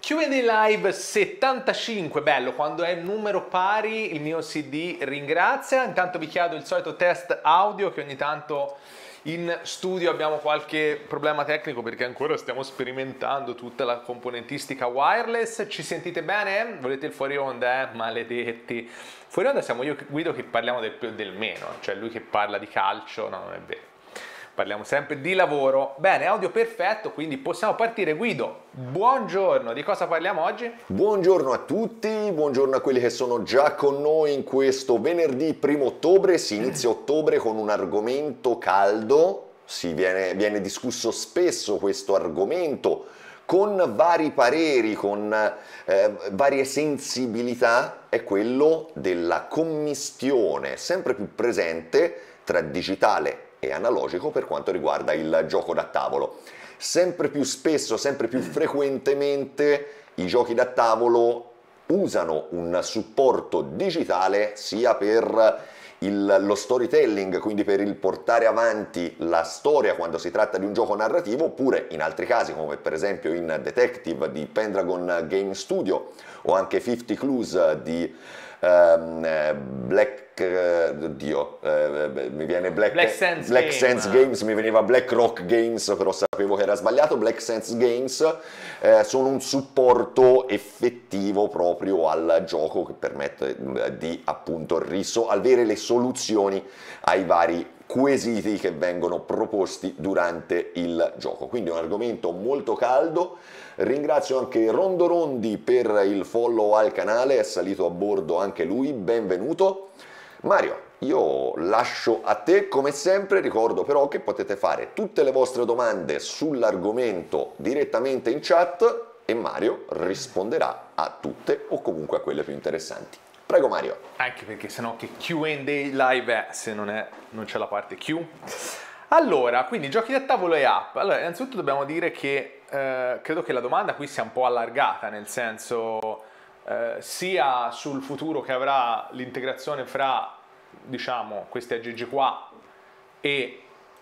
Q&A Live 75, bello, quando è numero pari il mio CD ringrazia. Intanto vi chiedo il solito test audio, che ogni tanto in studio abbiamo qualche problema tecnico perché ancora stiamo sperimentando tutta la componentistica wireless. Ci sentite bene? Volete il fuori onda? Maledetti. Fuori onda siamo io e Guido che parliamo del più e del meno, cioè lui che parla di calcio, no, non è vero. Parliamo sempre di lavoro. Bene, audio perfetto, quindi possiamo partire. Guido, buongiorno, di cosa parliamo oggi? Buongiorno a tutti, buongiorno a quelli che sono già con noi in questo venerdì 1 ottobre. Si inizia ottobre con un argomento caldo, viene discusso spesso questo argomento, con vari pareri, con varie sensibilità, è quello della commistione, sempre più presente tra digitale e analogico per quanto riguarda il gioco da tavolo. Sempre più spesso, sempre più frequentemente i giochi da tavolo usano un supporto digitale sia per lo storytelling, quindi per il portare avanti la storia quando si tratta di un gioco narrativo, oppure in altri casi come per esempio in Detective di Pendragon Game Studio o anche 50 Clues di Black Sense Games, mi veniva Black Rock Games, però sapevo che era sbagliato. Black Sense Games sono un supporto effettivo proprio al gioco che permette di appunto avere le soluzioni ai vari quesiti che vengono proposti durante il gioco. Quindi è un argomento molto caldo. Ringrazio anche Rondo Rondi per il follow al canale, è salito a bordo anche lui, benvenuto. Mario, io lascio a te come sempre, ricordo però che potete fare tutte le vostre domande sull'argomento direttamente in chat e Mario risponderà a tutte o comunque a quelle più interessanti. Prego Mario. Anche perché sennò che Q&A live è, se non c'è la parte Q. Allora, quindi giochi da tavolo e app. Allora, innanzitutto dobbiamo dire che credo che la domanda qui sia un po' allargata, nel senso sia sul futuro che avrà l'integrazione fra, diciamo, questi aggeggi qua e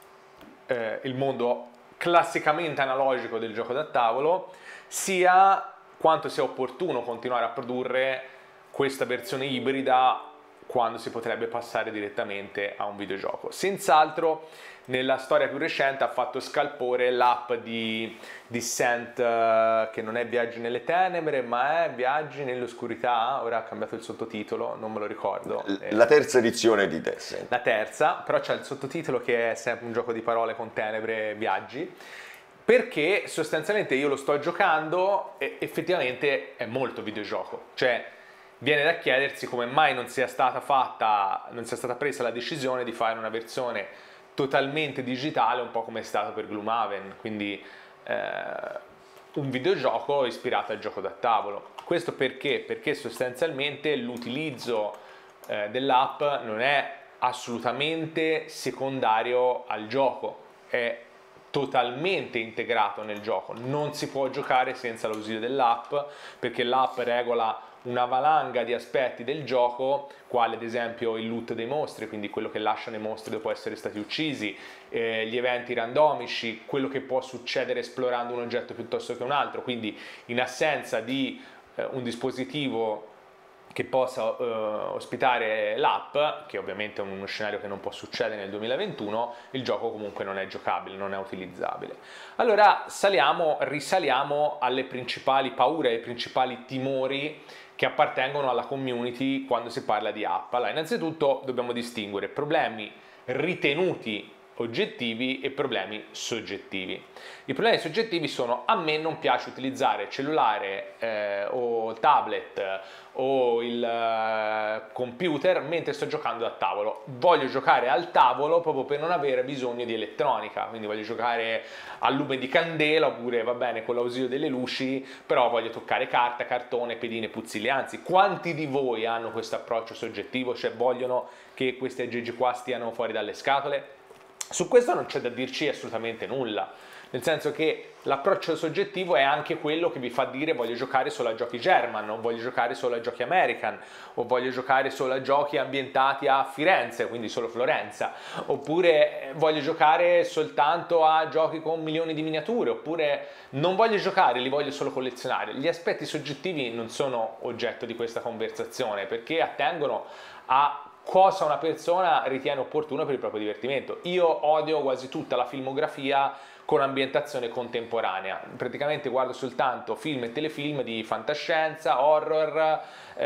il mondo classicamente analogico del gioco da tavolo, sia quanto sia opportuno continuare a produrre questa versione ibrida quando si potrebbe passare direttamente a un videogioco. Senz'altro nella storia più recente ha fatto scalpore l'app di Descent, che non è Viaggi nelle Tenebre ma è Viaggi nell'oscurità, ora ha cambiato il sottotitolo, non me lo ricordo. La terza edizione di Descent. La terza, però c'è il sottotitolo che è sempre un gioco di parole con tenebre e viaggi, perché sostanzialmente io lo sto giocando e effettivamente è molto videogioco, cioè viene da chiedersi come mai non sia stata presa la decisione di fare una versione totalmente digitale, un po' come è stato per Gloomhaven, quindi un videogioco ispirato al gioco da tavolo. Questo perché? Perché sostanzialmente l'utilizzo dell'app non è assolutamente secondario al gioco, è totalmente integrato nel gioco, non si può giocare senza l'ausilio dell'app perché l'app regola una valanga di aspetti del gioco, quale ad esempio il loot dei mostri, quindi quello che lasciano i mostri dopo essere stati uccisi, gli eventi randomici, quello che può succedere esplorando un oggetto piuttosto che un altro, quindi in assenza di un dispositivo che possa ospitare l'app, che ovviamente è uno scenario che non può succedere nel 2021, il gioco comunque non è giocabile, non è utilizzabile. Allora risaliamo alle principali paure, ai principali timori che appartengono alla community quando si parla di app. Allora, innanzitutto dobbiamo distinguere problemi ritenuti oggettivi e problemi soggettivi. I problemi soggettivi sono: a me non piace utilizzare cellulare o tablet o il computer mentre sto giocando a tavolo, voglio giocare al tavolo proprio per non avere bisogno di elettronica, quindi voglio giocare a lume di candela oppure va bene con l'ausilio delle luci, però voglio toccare carta, cartone, pedine, puzzille. Anzi, quanti di voi hanno questo approccio soggettivo, cioè vogliono che questi aggeggi qua stiano fuori dalle scatole? Su questo non c'è da dirci assolutamente nulla, nel senso che l'approccio soggettivo è anche quello che vi fa dire voglio giocare solo a giochi German, o voglio giocare solo a giochi American, o voglio giocare solo a giochi ambientati a Firenze, quindi solo Florenza, oppure voglio giocare soltanto a giochi con milioni di miniature, oppure non voglio giocare, li voglio solo collezionare. Gli aspetti soggettivi non sono oggetto di questa conversazione, perché attengono a cosa una persona ritiene opportuno per il proprio divertimento. Io odio quasi tutta la filmografia con ambientazione contemporanea, praticamente guardo soltanto film e telefilm di fantascienza, horror,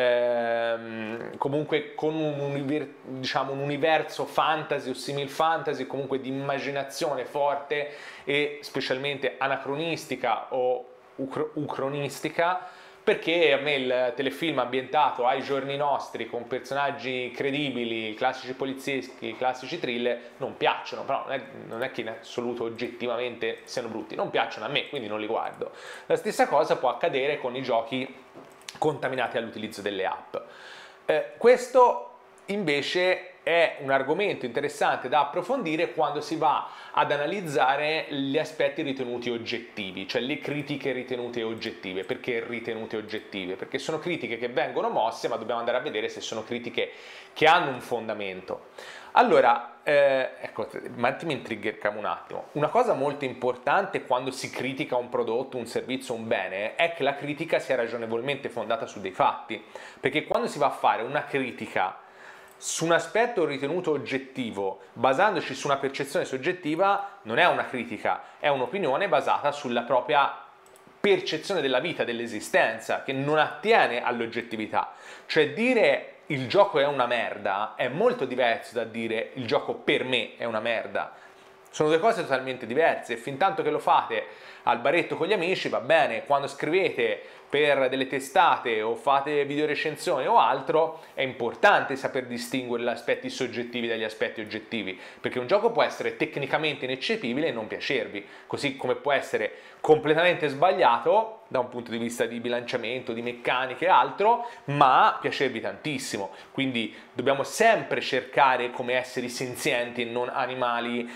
comunque con diciamo, un universo fantasy o simil fantasy, comunque di immaginazione forte e specialmente anacronistica o ucronistica, perché a me il telefilm ambientato ai giorni nostri con personaggi credibili, classici polizieschi, classici thriller non piacciono, però non è che in assoluto oggettivamente siano brutti, non piacciono a me, quindi non li guardo. La stessa cosa può accadere con i giochi contaminati all'utilizzo delle app. Questo invece è un argomento interessante da approfondire quando si va ad analizzare gli aspetti ritenuti oggettivi, cioè le critiche ritenute oggettive. Perché ritenute oggettive? Perché sono critiche che vengono mosse, ma dobbiamo andare a vedere se sono critiche che hanno un fondamento. Allora, ecco, un attimo intrighiamo un attimo. Una cosa molto importante quando si critica un prodotto, un servizio, un bene, è che la critica sia ragionevolmente fondata su dei fatti. Perché quando si va a fare una critica su un aspetto ritenuto oggettivo, basandoci su una percezione soggettiva, non è una critica, è un'opinione basata sulla propria percezione della vita, dell'esistenza, che non attiene all'oggettività. Cioè dire il gioco è una merda è molto diverso da dire il gioco per me è una merda. Sono due cose totalmente diverse, e fin tanto che lo fate al baretto con gli amici va bene. Quando scrivete per delle testate o fate videorecensioni o altro è importante saper distinguere gli aspetti soggettivi dagli aspetti oggettivi, perché un gioco può essere tecnicamente ineccepibile e non piacervi, così come può essere completamente sbagliato da un punto di vista di bilanciamento, di meccaniche e altro, ma piacervi tantissimo. Quindi dobbiamo sempre cercare, come esseri senzienti e non animali,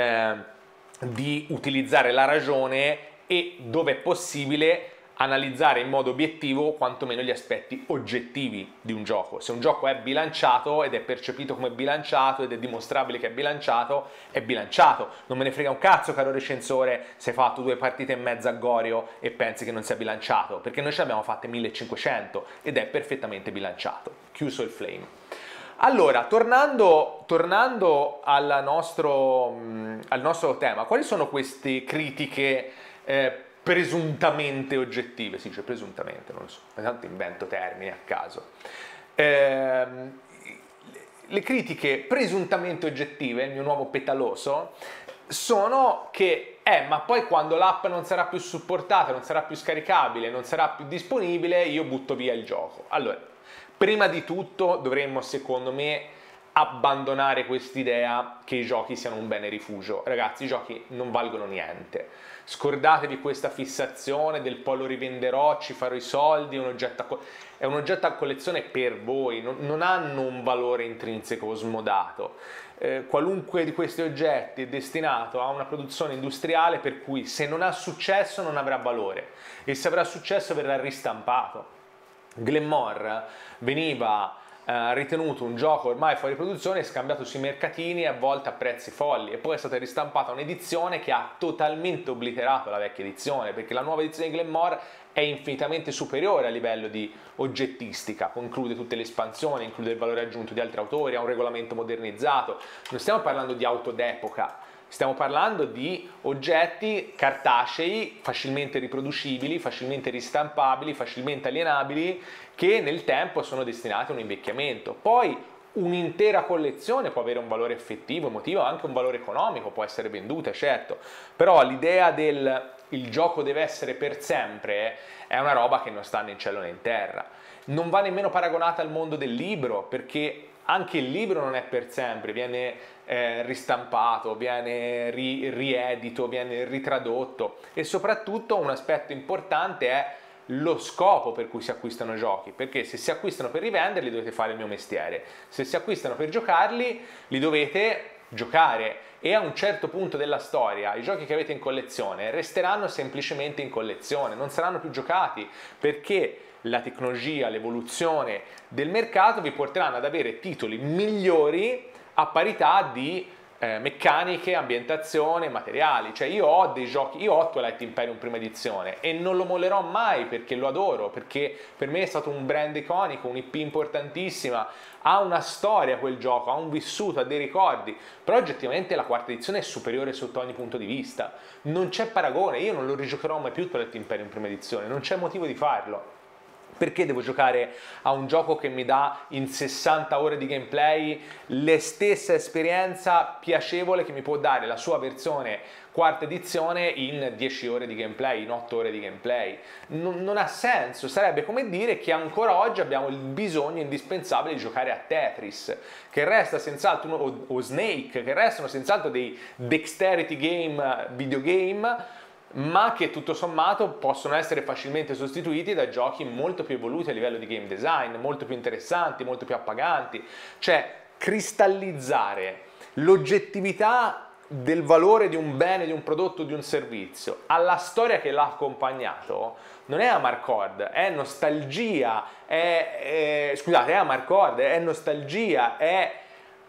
di utilizzare la ragione e, dove è possibile, analizzare in modo obiettivo quantomeno gli aspetti oggettivi di un gioco. Se un gioco è bilanciato ed è percepito come bilanciato ed è dimostrabile che è bilanciato, è bilanciato. Non me ne frega un cazzo, caro recensore, se hai fatto 2 partite e mezza a Gorio e pensi che non sia bilanciato, perché noi ce ne abbiamo fatte 1500 ed è perfettamente bilanciato. Chiuso il flame. Allora, tornando al nostro tema, quali sono queste critiche presuntamente oggettive? Si dice presuntamente, non lo so, tanto invento termini a caso. Le critiche presuntamente oggettive, il mio nuovo petaloso, sono che ma poi quando l'app non sarà più supportata, non sarà più scaricabile, non sarà più disponibile, io butto via il gioco. Allora, prima di tutto dovremmo, secondo me, abbandonare quest'idea che i giochi siano un bene rifugio. Ragazzi, i giochi non valgono niente. Scordatevi questa fissazione del poi lo rivenderò, ci farò i soldi, è un oggetto a collezione per voi, non hanno un valore intrinseco smodato. Qualunque di questi oggetti è destinato a una produzione industriale per cui se non ha successo non avrà valore e se avrà successo verrà ristampato. Glenmore veniva ritenuto un gioco ormai fuori produzione, scambiato sui mercatini a volte a prezzi folli, e poi è stata ristampata un'edizione che ha totalmente obliterato la vecchia edizione, perché la nuova edizione di Glenmore è infinitamente superiore a livello di oggettistica, include tutte le espansioni, include il valore aggiunto di altri autori, ha un regolamento modernizzato. Non stiamo parlando di auto d'epoca, stiamo parlando di oggetti cartacei, facilmente riproducibili, facilmente ristampabili, facilmente alienabili, che nel tempo sono destinati a un invecchiamento. Poi un'intera collezione può avere un valore effettivo, emotivo, anche un valore economico, può essere venduta, certo, però l'idea del il gioco deve essere per sempre è una roba che non sta né in cielo né in terra. Non va nemmeno paragonata al mondo del libro, perché anche il libro non è per sempre, viene ristampato, viene riedito, viene ritradotto, e soprattutto un aspetto importante è lo scopo per cui si acquistano giochi, perché se si acquistano per rivenderli dovete fare il mio mestiere, se si acquistano per giocarli li dovete giocare, e a un certo punto della storia i giochi che avete in collezione resteranno semplicemente in collezione, non saranno più giocati, perché la tecnologia, l'evoluzione del mercato vi porteranno ad avere titoli migliori a parità di meccaniche, ambientazione, materiali. Cioè io ho dei giochi, io ho Twilight Imperium prima edizione e non lo mollerò mai perché lo adoro, perché per me è stato un brand iconico, un'IP importantissima, ha una storia quel gioco, ha un vissuto, ha dei ricordi, però oggettivamente la quarta edizione è superiore sotto ogni punto di vista, non c'è paragone, io non lo rigiocherò mai più Twilight Imperium prima edizione, non c'è motivo di farlo. Perché devo giocare a un gioco che mi dà in 60 ore di gameplay la stessa esperienza piacevole che mi può dare la sua versione quarta edizione in 10 ore di gameplay, in 8 ore di gameplay? Non ha senso, sarebbe come dire che ancora oggi abbiamo il bisogno indispensabile di giocare a Tetris, che resta senz'altro, o Snake, che restano senz'altro dei dexterity game, videogame, ma che tutto sommato possono essere facilmente sostituiti da giochi molto più evoluti a livello di game design, molto più interessanti, molto più appaganti. Cioè, cristallizzare l'oggettività del valore di un bene, di un prodotto, di un servizio alla storia che l'ha accompagnato non è Amarcord, è nostalgia, scusate, è Amarcord, è nostalgia, è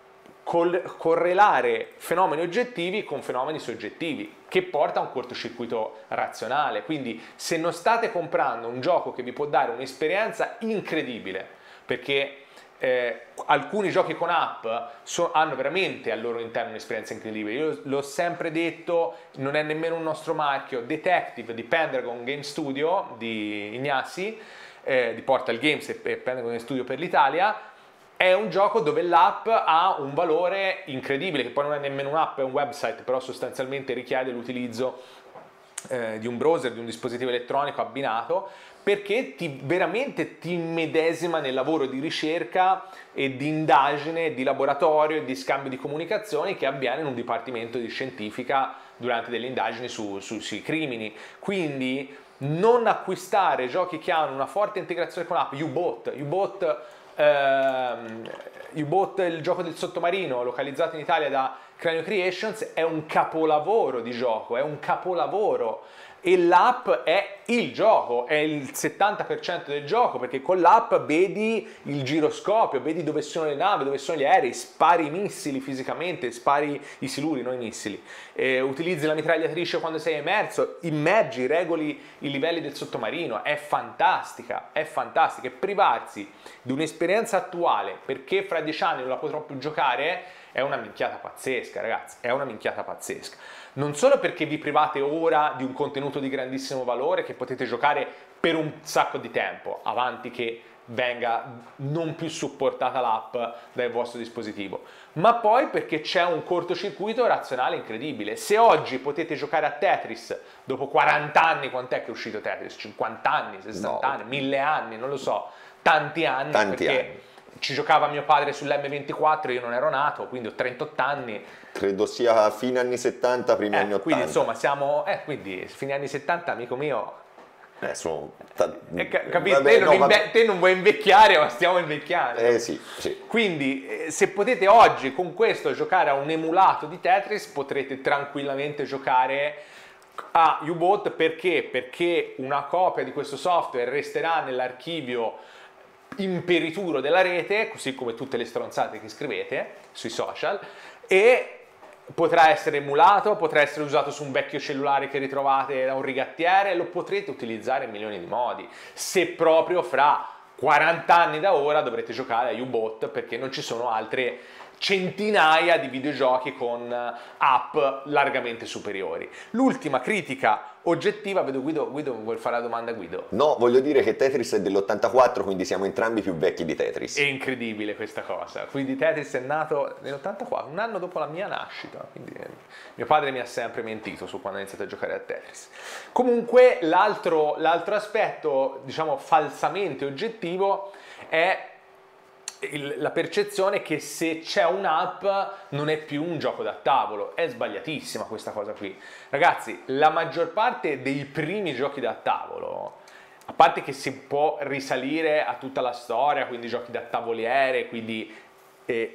correlare fenomeni oggettivi con fenomeni soggettivi, che porta a un cortocircuito razionale. Quindi se non state comprando un gioco che vi può dare un'esperienza incredibile, perché alcuni giochi con app hanno veramente al loro interno un'esperienza incredibile, io l'ho sempre detto, non è nemmeno un nostro marchio, Detective di Pendragon Game Studio di Ignasi, di Portal Games e Pendragon Game Studio per l'Italia, è un gioco dove l'app ha un valore incredibile, che poi non è nemmeno un'app, è un website, però sostanzialmente richiede l'utilizzo di un browser, di un dispositivo elettronico abbinato, perché veramente ti immedesima nel lavoro di ricerca e di indagine, di laboratorio e di scambio di comunicazioni che avviene in un dipartimento di scientifica durante delle indagini sui crimini. Quindi non acquistare giochi che hanno una forte integrazione con l'app. U-Boat, il gioco del sottomarino localizzato in Italia da Cranio Creations, è un capolavoro di gioco, è un capolavoro, e l'app è il gioco, è il 70% del gioco, perché con l'app vedi il giroscopio, vedi dove sono le navi, dove sono gli aerei, spari i missili fisicamente, spari i siluri, non i missili, utilizzi la mitragliatrice quando sei emerso, immergi, regoli i livelli del sottomarino. È fantastica, è fantastica, e privarsi di un'esperienza attuale perché fra 10 anni non la potrò più giocare è una minchiata pazzesca, ragazzi, è una minchiata pazzesca. Non solo perché vi private ora di un contenuto di grandissimo valore che potete giocare per un sacco di tempo, avanti che venga non più supportata l'app dal vostro dispositivo, ma poi perché c'è un cortocircuito razionale incredibile. Se oggi potete giocare a Tetris dopo 40 anni, quant'è che è uscito Tetris? 50 anni, 60 anni, 1000 anni, non lo so, tanti anni, perché ci giocava mio padre sull'M24, io non ero nato, quindi ho 38 anni. Credo sia fine anni 70, primi anni 80. Quindi insomma siamo, quindi fine anni 70, amico mio. Capito? Te non vuoi invecchiare, ma stiamo invecchiando. Sì. Quindi se potete oggi con questo giocare a un emulato di Tetris, potrete tranquillamente giocare a U-Boat. Perché una copia di questo software resterà nell'archivio imperituro della rete, così come tutte le stronzate che scrivete sui social, e potrà essere emulato, potrà essere usato su un vecchio cellulare che ritrovate da un rigattiere, lo potrete utilizzare in milioni di modi. Se proprio fra 40 anni da ora dovrete giocare a U-Boat perché non ci sono altre centinaia di videogiochi con app largamente superiori. L'ultima critica oggettiva, vedo Guido vuol fare la domanda. Guido? No, voglio dire che Tetris è dell'84, quindi siamo entrambi più vecchi di Tetris. È incredibile questa cosa, quindi Tetris è nato nell'84, un anno dopo la mia nascita, quindi mio padre mi ha sempre mentito su quando ho iniziato a giocare a Tetris. Comunque l'altro aspetto, diciamo, falsamente oggettivo è la percezione che se c'è un'app non è più un gioco da tavolo. È sbagliatissima questa cosa qui, ragazzi. La maggior parte dei primi giochi da tavolo, a parte che si può risalire a tutta la storia, quindi giochi da tavoliere, quindi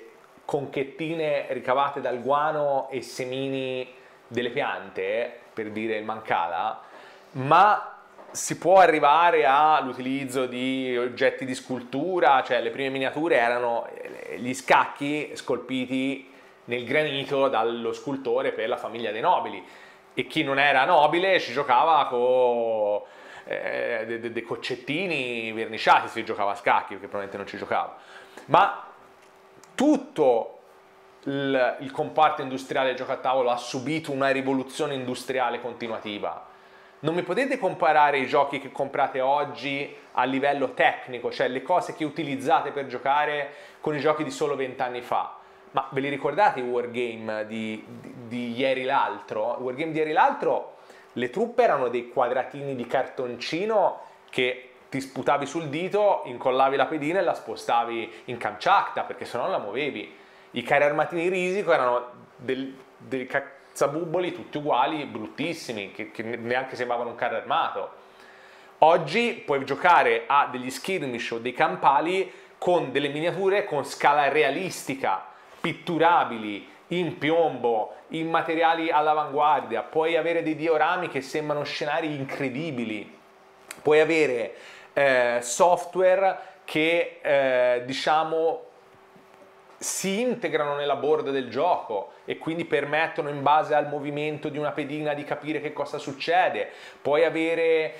conchettine ricavate dal guano e semini delle piante, per dire il Mancala, ma si può arrivare all'utilizzo di oggetti di scultura, cioè le prime miniature erano gli scacchi scolpiti nel granito dallo scultore per la famiglia dei nobili, e chi non era nobile ci giocava con dei coccettini verniciati, si giocava a scacchi, perché probabilmente non ci giocava. Ma tutto il comparto industriale del gioco a tavolo ha subito una rivoluzione industriale continuativa. Non mi potete comparare i giochi che comprate oggi a livello tecnico, cioè le cose che utilizzate per giocare, con i giochi di solo 20 anni fa. Ma ve li ricordate i wargame di ieri l'altro? I wargame di ieri l'altro, le truppe erano dei quadratini di cartoncino che ti sputavi sul dito, incollavi la pedina e la spostavi in Kamchatka, perché sennò non la muovevi. I carri armatini Risico erano dei cazzabubboli tutti uguali, bruttissimi, che neanche sembravano un carro armato. Oggi puoi giocare a degli skirmish o dei campali con delle miniature con scala realistica, pitturabili, in piombo, in materiali all'avanguardia, puoi avere dei diorami che sembrano scenari incredibili, puoi avere software che diciamo si integrano nella board del gioco e quindi permettono in base al movimento di una pedina di capire che cosa succede. Puoi avere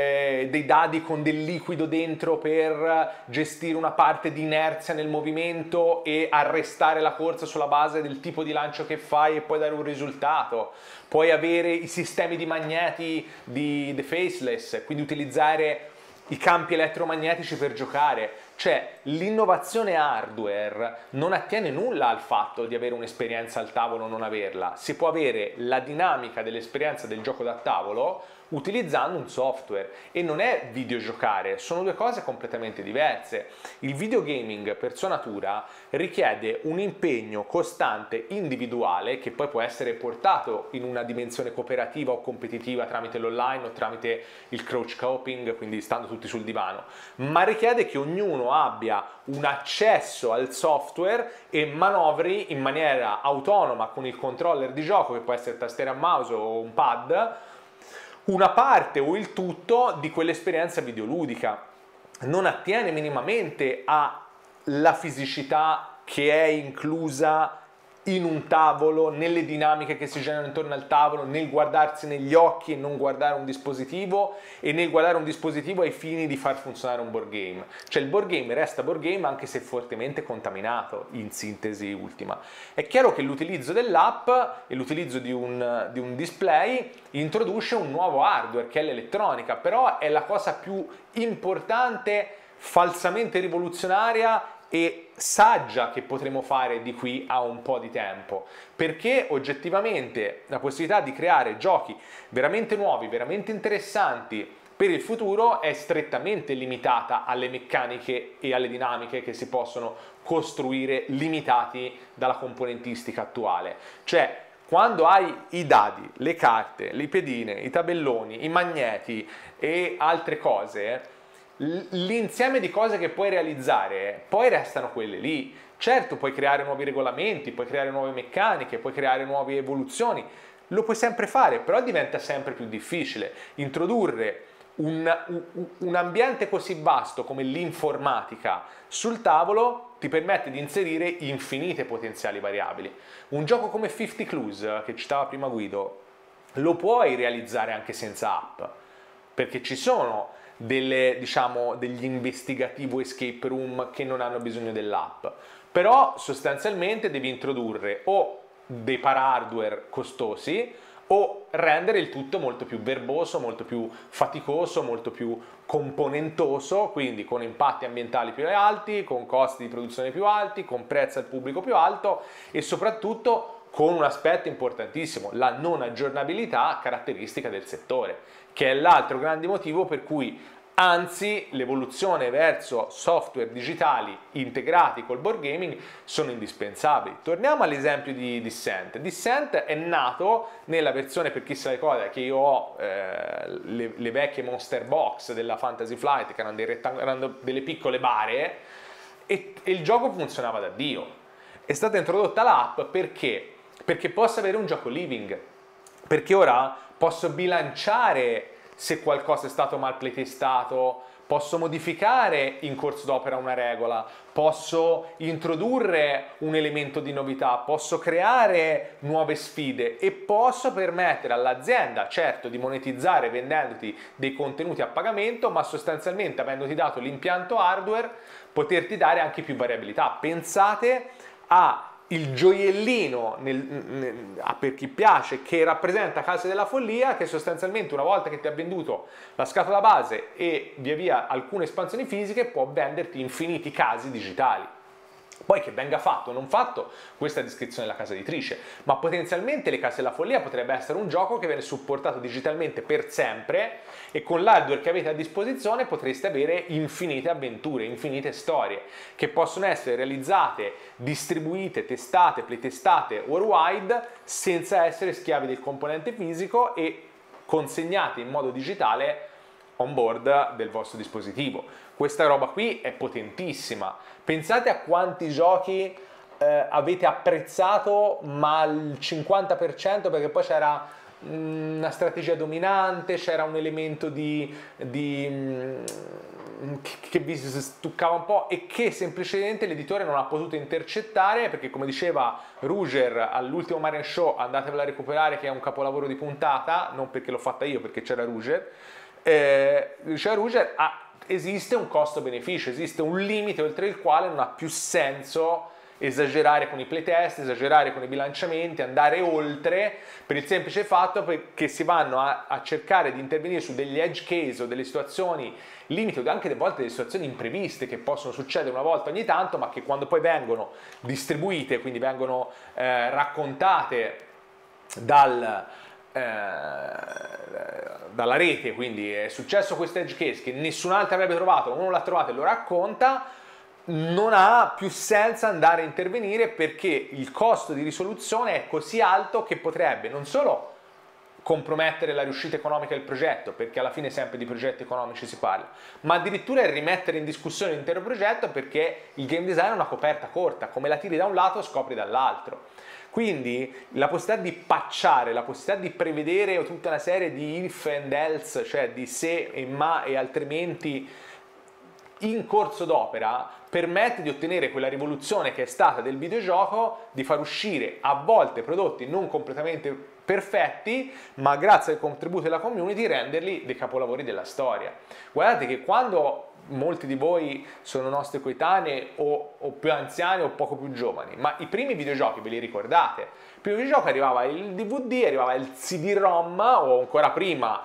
dei dadi con del liquido dentro per gestire una parte di inerzia nel movimento e arrestare la corsa sulla base del tipo di lancio che fai e poi dare un risultato. Puoi avere i sistemi di magneti di The Faceless, quindi utilizzare i campi elettromagnetici per giocare. Cioè, l'innovazione hardware non attiene nulla al fatto di avere un'esperienza al tavolo o non averla. Si può avere la dinamica dell'esperienza del gioco da tavolo utilizzando un software, e non è videogiocare, sono due cose completamente diverse. Il videogaming per sua natura richiede un impegno costante individuale, che poi può essere portato in una dimensione cooperativa o competitiva tramite l'online o tramite il couch co-oping, quindi stando tutti sul divano, ma richiede che ognuno abbia un accesso al software e manovri in maniera autonoma con il controller di gioco, che può essere tastiera e mouse o un pad, una parte o il tutto di quell'esperienza videoludica. Non attiene minimamente alla fisicità che è inclusa in un tavolo, nelle dinamiche che si generano intorno al tavolo, nel guardarsi negli occhi e non guardare un dispositivo, e nel guardare un dispositivo ai fini di far funzionare un board game. Cioè il board game resta board game anche se fortemente contaminato, in sintesi ultima. È chiaro che l'utilizzo dell'app e l'utilizzo di un display introduce un nuovo hardware che è l'elettronica, però è la cosa più importante, falsamente rivoluzionaria e saggia che potremo fare di qui a un po' di tempo, perché oggettivamente la possibilità di creare giochi veramente nuovi, veramente interessanti per il futuro è strettamente limitata alle meccaniche e alle dinamiche che si possono costruire, limitati dalla componentistica attuale. Cioè, quando hai i dadi, le carte, le pedine, i tabelloni, i magneti e altre cose, l'insieme di cose che puoi realizzare poi restano quelle lì. Certo, puoi creare nuovi regolamenti, puoi creare nuove meccaniche, puoi creare nuove evoluzioni, lo puoi sempre fare, però diventa sempre più difficile introdurre un ambiente così vasto come l'informatica sul tavolo. Ti permette di inserire infinite potenziali variabili. Un gioco come 50 Clues, che citava prima Guido, lo puoi realizzare anche senza app, perché ci sono degli investigativo escape room che non hanno bisogno dell'app, però sostanzialmente devi introdurre o dei para-hardware costosi o rendere il tutto molto più verboso, molto più faticoso, molto più componentoso, quindi con impatti ambientali più alti, con costi di produzione più alti, con prezzo al pubblico più alto e soprattutto con un aspetto importantissimo, la non aggiornabilità caratteristica del settore, che è l'altro grande motivo per cui, anzi, l'evoluzione verso software digitali integrati col board gaming sono indispensabili. Torniamo all'esempio di Descent. Descent è nato nella versione, per chi se la ricorda, che io ho le vecchie Monster Box della Fantasy Flight, che erano delle piccole bare, e il gioco funzionava da Dio. è stata introdotta l'app perché? Perché posso avere un gioco living, perché ora posso bilanciare se qualcosa è stato mal playtestato, posso modificare in corso d'opera una regola, posso introdurre un elemento di novità, posso creare nuove sfide e posso permettere all'azienda, certo, di monetizzare vendendoti dei contenuti a pagamento, ma sostanzialmente avendoti dato l'impianto hardware, poterti dare anche più variabilità. Pensate a il gioiellino per chi piace che rappresenta Case della Follia, che sostanzialmente una volta che ti ha venduto la scatola base e via via alcune espansioni fisiche può venderti infiniti casi digitali. Poi che venga fatto o non fatto, questa è la descrizione della casa editrice, ma potenzialmente le Case della Follia potrebbe essere un gioco che viene supportato digitalmente per sempre e con l'hardware che avete a disposizione potreste avere infinite avventure, infinite storie che possono essere realizzate, distribuite, testate, playtestate worldwide senza essere schiavi del componente fisico e consegnate in modo digitale on board del vostro dispositivo. Questa roba qui è potentissima. Pensate a quanti giochi avete apprezzato ma al 50% perché poi c'era una strategia dominante, c'era un elemento che vi stuccava un po' e che semplicemente l'editore non ha potuto intercettare perché, come diceva Ruger all'ultimo Marian Show, andatevela a recuperare che è un capolavoro di puntata, non perché l'ho fatta io, perché c'era Ruger, diceva Ruger, esiste un costo-beneficio, esiste un limite oltre il quale non ha più senso esagerare con i playtest, esagerare con i bilanciamenti, andare oltre, per il semplice fatto che si vanno a cercare di intervenire su degli edge case o delle situazioni limite o anche delle volte delle situazioni impreviste che possono succedere una volta ogni tanto, ma che quando poi vengono distribuite, quindi vengono raccontate dalla rete, quindi è successo questo edge case che nessun altro avrebbe trovato, uno l'ha trovato e lo racconta, non ha più senso andare a intervenire perché il costo di risoluzione è così alto che potrebbe non solo compromettere la riuscita economica del progetto, perché alla fine sempre di progetti economici si parla, ma addirittura rimettere in discussione l'intero progetto perché il game design è una coperta corta, come la tiri da un lato scopri dall'altro. Quindi la possibilità di patchare, la possibilità di prevedere tutta una serie di if and else, cioè di se e ma e altrimenti in corso d'opera, permette di ottenere quella rivoluzione che è stata del videogioco, di far uscire a volte prodotti non completamente perfetti, ma grazie al contributo della community renderli dei capolavori della storia. Guardate che quando molti di voi sono nostri coetanei o più anziani o poco più giovani, ma i primi videogiochi ve li ricordate? Il primo videogioco arrivava il DVD, arrivava il CD-ROM o ancora prima,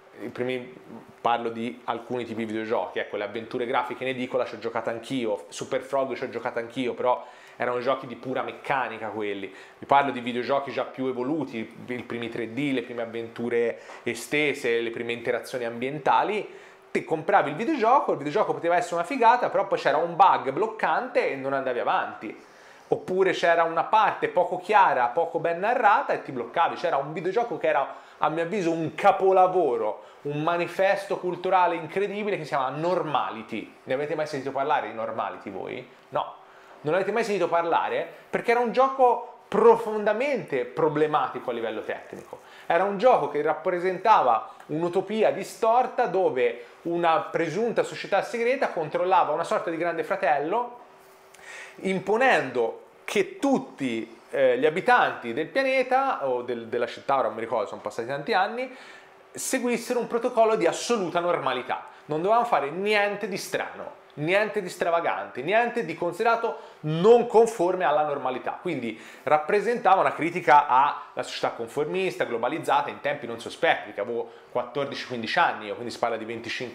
parlo di alcuni tipi di videogiochi, ecco, le avventure grafiche in edicola ci ho giocato anch'io, Super Frog ci ho giocato anch'io, però erano giochi di pura meccanica quelli. Vi parlo di videogiochi già più evoluti, i primi 3D, le prime avventure estese, le prime interazioni ambientali. Te compravi il videogioco poteva essere una figata, però poi c'era un bug bloccante e non andavi avanti. Oppure c'era una parte poco chiara, poco ben narrata e ti bloccavi. C'era un videogioco che era, a mio avviso, un capolavoro, un manifesto culturale incredibile che si chiama Normality. Ne avete mai sentito parlare di Normality voi? No, non avete mai sentito parlare perché era un gioco profondamente problematico a livello tecnico. Era un gioco che rappresentava un'utopia distorta dove una presunta società segreta controllava una sorta di grande fratello, imponendo che tutti gli abitanti del pianeta o della città, ora non mi ricordo, sono passati tanti anni, seguissero un protocollo di assoluta normalità. Non dovevano fare niente di strano, niente di stravagante, niente di considerato non conforme alla normalità. Quindi rappresentava una critica alla società conformista, globalizzata, in tempi non sospetti, perché avevo 14-15 anni, quindi si parla di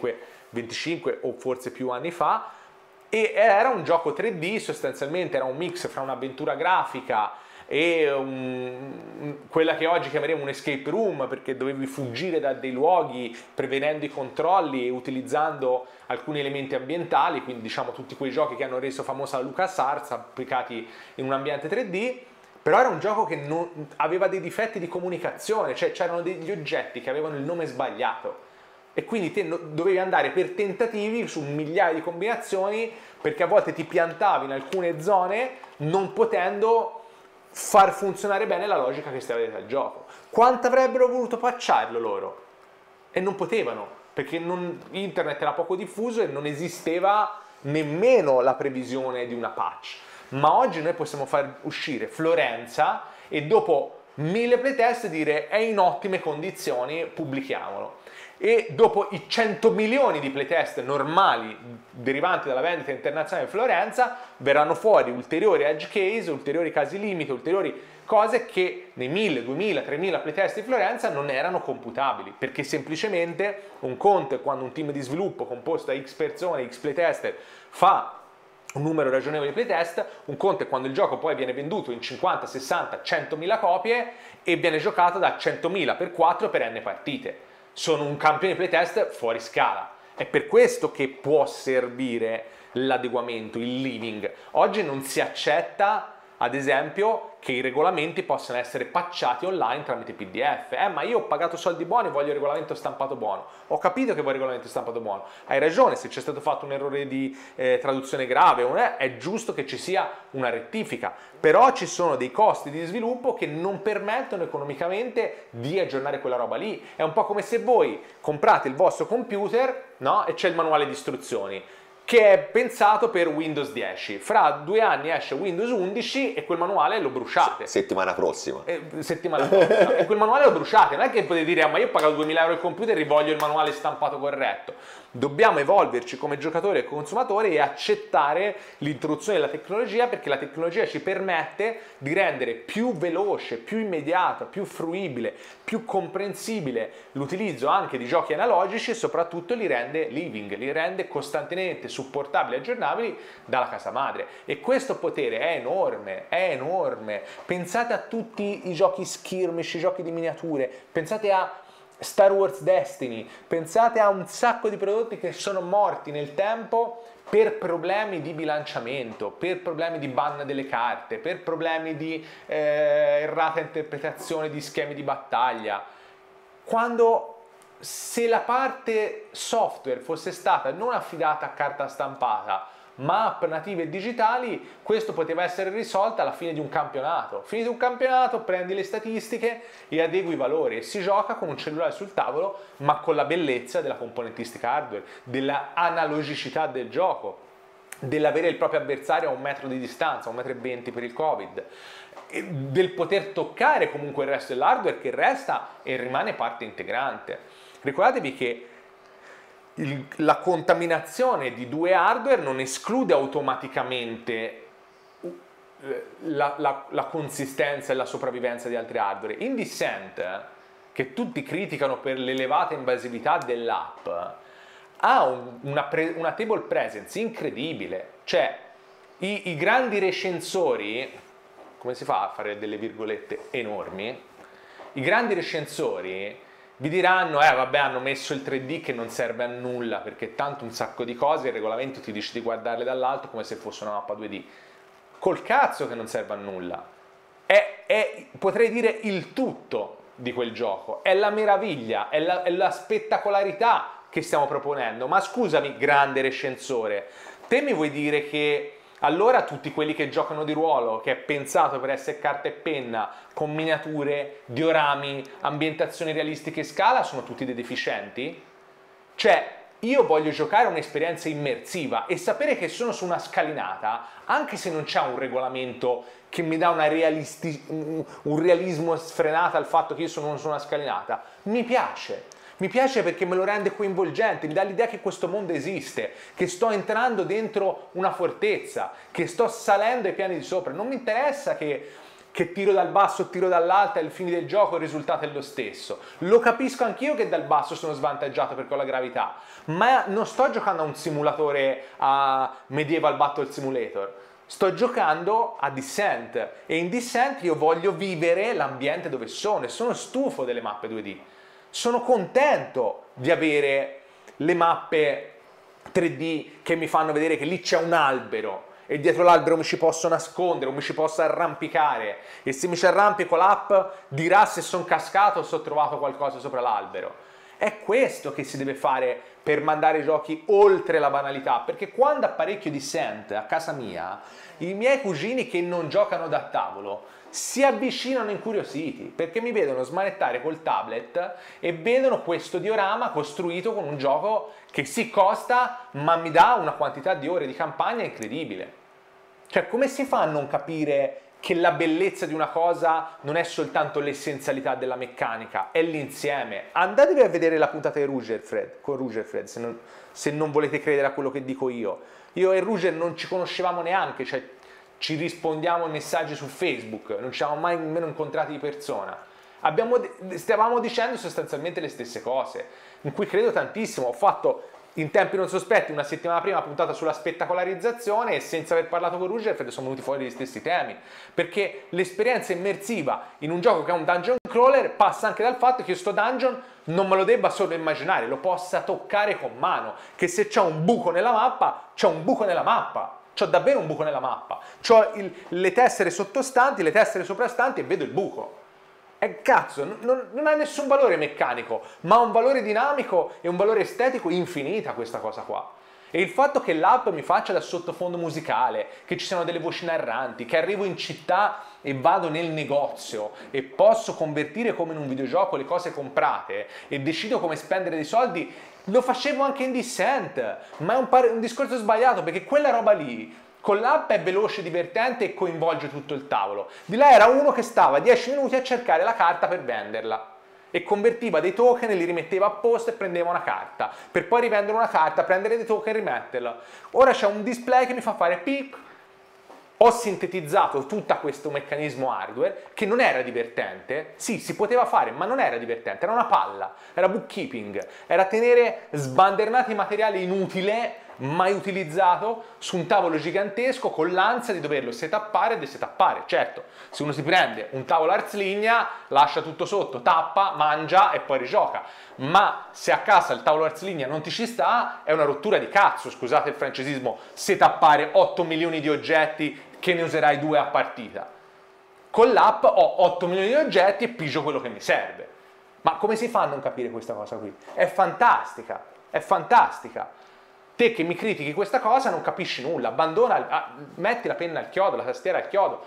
25 o forse più anni fa, e era un gioco 3D, sostanzialmente era un mix fra un'avventura grafica e quella che oggi chiameremo un escape room, perché dovevi fuggire da dei luoghi prevenendo i controlli e utilizzando alcuni elementi ambientali, quindi diciamo tutti quei giochi che hanno reso famosa la LucasArts applicati in un ambiente 3D. Però era un gioco che aveva dei difetti di comunicazione, cioè c'erano degli oggetti che avevano il nome sbagliato. e quindi te dovevi andare per tentativi su migliaia di combinazioni, perché a volte ti piantavi in alcune zone non potendo far funzionare bene la logica che stava dietro al gioco. Quanto avrebbero voluto patcharlo loro? E non potevano, perché internet era poco diffuso e non esisteva nemmeno la previsione di una patch. Ma oggi noi possiamo far uscire Florenza e dopo 1000 playtest dire è in ottime condizioni, pubblichiamolo. E dopo i 100 milioni di playtest normali derivanti dalla vendita internazionale di Florenza verranno fuori ulteriori edge case, ulteriori casi limite, ulteriori cose che nei 1000, 2000, 3000 playtest di Florenza non erano computabili, perché semplicemente un conto è quando un team di sviluppo composto da X persone, X playtester fa un numero ragionevole di playtest, un conto è quando il gioco poi viene venduto in 50, 60, 100.000 copie e viene giocato da 100.000 per 4 per n partite. Sono un campione di playtest fuori scala. È per questo che può servire l'adeguamento, il living. Oggi non si accetta, ad esempio, che i regolamenti possano essere patchati online tramite PDF. Ma io ho pagato soldi buoni, voglio il regolamento stampato buono. Ho capito che vuoi il regolamento stampato buono. Hai ragione, se c'è stato fatto un errore di traduzione grave, è giusto che ci sia una rettifica. Però ci sono dei costi di sviluppo che non permettono economicamente di aggiornare quella roba lì. È un po' come se voi comprate il vostro computer, no? E c'è il manuale di istruzioni che è pensato per Windows 10. Fra 2 anni esce Windows 11 e quel manuale lo bruciate. Settimana prossima. Settimana prossima. E quel manuale lo bruciate. Non è che potete dire, ma io ho pagato 2000 euro il computer e rivoglio il manuale stampato corretto. Dobbiamo evolverci come giocatori e consumatori e accettare l'introduzione della tecnologia, perché la tecnologia ci permette di rendere più veloce, più immediato, più fruibile, più comprensibile l'utilizzo anche di giochi analogici e soprattutto li rende living, li rende costantemente supportabili e aggiornabili dalla casa madre. E questo potere è enorme, è enorme. Pensate a tutti i giochi skirmish, i giochi di miniature, pensate a Star Wars Destiny, pensate a un sacco di prodotti che sono morti nel tempo per problemi di bilanciamento, per problemi di ban delle carte, per problemi di errata interpretazione di schemi di battaglia. Quando, se la parte software fosse stata non affidata a carta stampata, ma app native digitali, questo poteva essere risolto alla fine di un campionato. Finito un campionato, prendi le statistiche e adegui i valori e si gioca con un cellulare sul tavolo, ma con la bellezza della componentistica hardware, della analogicità del gioco, dell'avere il proprio avversario a 1 metro di distanza, 1,20 m per il Covid, e del poter toccare comunque il resto dell'hardware che resta e rimane parte integrante. Ricordatevi che la contaminazione di 2 hardware non esclude automaticamente la consistenza e la sopravvivenza di altri hardware. In Descent, che tutti criticano per l'elevata invasività dell'app, ha una table presence incredibile. Cioè, i grandi recensori, come si fa a fare delle virgolette enormi? I grandi recensori vi diranno, vabbè, hanno messo il 3D che non serve a nulla, perché tanto un sacco di cose, il regolamento ti dice di guardarle dall'alto come se fosse una mappa 2D. Col cazzo che non serve a nulla. Potrei dire il tutto di quel gioco, è la meraviglia, è la spettacolarità che stiamo proponendo. Ma scusami, grande recensore, te mi vuoi dire che allora tutti quelli che giocano di ruolo, che è pensato per essere carta e penna, con miniature, diorami, ambientazioni realistiche e scala, sono tutti dei deficienti? Cioè, io voglio giocare un'esperienza immersiva e sapere che sono su una scalinata, anche se non c'è un regolamento che mi dà un realismo sfrenato al fatto che io sono su una scalinata, mi piace. Mi piace perché me lo rende coinvolgente, mi dà l'idea che questo mondo esiste, che sto entrando dentro una fortezza, che sto salendo ai piani di sopra. Non mi interessa che tiro dal basso o tiro dall'alto e al fine del gioco il risultato è lo stesso. Lo capisco anch'io che dal basso sono svantaggiato perché ho la gravità, ma non sto giocando a un simulatore, a Medieval Battle Simulator. Sto giocando a Descent e in Descent io voglio vivere l'ambiente dove sono e sono stufo delle mappe 2D. Sono contento di avere le mappe 3D che mi fanno vedere che lì c'è un albero e dietro l'albero mi ci posso nascondere o mi ci posso arrampicare e se mi ci arrampico l'app dirà se sono cascato o se ho trovato qualcosa sopra l'albero. È questo che si deve fare per mandare i giochi oltre la banalità, perché quando apparecchio Descent a casa mia, i miei cugini che non giocano da tavolo si avvicinano incuriositi, perché mi vedono smanettare col tablet e vedono questo diorama costruito con un gioco che si costa, ma mi dà una quantità di ore di campagna incredibile. Cioè, come si fa a non capire che la bellezza di una cosa non è soltanto l'essenzialità della meccanica, è l'insieme? Andatevi a vedere la puntata di Rugerfred, con Rugerfred, se non volete credere a quello che dico io. Io e Ruger non ci conoscevamo neanche, cioè ci rispondiamo ai messaggi su Facebook, non ci siamo mai nemmeno incontrati di persona. Stavamo dicendo sostanzialmente le stesse cose, in cui credo tantissimo. Ho fatto in tempi non sospetti una settimana prima puntata sulla spettacolarizzazione e senza aver parlato con Ruger sono venuti fuori gli stessi temi, perché l'esperienza immersiva in un gioco che è un dungeon crawler passa anche dal fatto che sto dungeon non me lo debba solo immaginare, lo possa toccare con mano, che se c'è un buco nella mappa, c'è un buco nella mappa. C'ho davvero un buco nella mappa, c'ho le tessere sottostanti, le tessere soprastanti e vedo il buco. E cazzo, non ha nessun valore meccanico, ma ha un valore dinamico e un valore estetico infinita questa cosa qua. E il fatto che l'app mi faccia da sottofondo musicale, che ci siano delle voci narranti, che arrivo in città e vado nel negozio e posso convertire come in un videogioco le cose comprate e decido come spendere dei soldi, lo facevo anche in Descent, ma è un discorso sbagliato, perché quella roba lì con l'app è veloce, divertente e coinvolge tutto il tavolo. Di là era uno che stava 10 minuti a cercare la carta per venderla e convertiva dei token e li rimetteva a posto e prendeva una carta, per poi rivendere una carta, prendere dei token e rimetterla. Ora c'è un display che mi fa fare pic. Ho sintetizzato tutto questo meccanismo hardware che non era divertente, sì, si poteva fare, ma non era divertente, era una palla, era bookkeeping, era tenere sbandernati materiale inutile, mai utilizzato, su un tavolo gigantesco con l'ansia di doverlo setappare e desetappare. Certo, se uno si prende un tavolo Arzligna, lascia tutto sotto, tappa, mangia e poi rigioca, ma se a casa il tavolo Arzligna non ti ci sta, è una rottura di cazzo, scusate il francesismo, setappare 8 milioni di oggetti che ne userai 2 a partita. Con l'app ho 8 milioni di oggetti e pigio quello che mi serve. Ma come si fa a non capire questa cosa qui? È fantastica, è fantastica. Te che mi critichi questa cosa non capisci nulla, abbandona, metti la penna al chiodo, la tastiera al chiodo,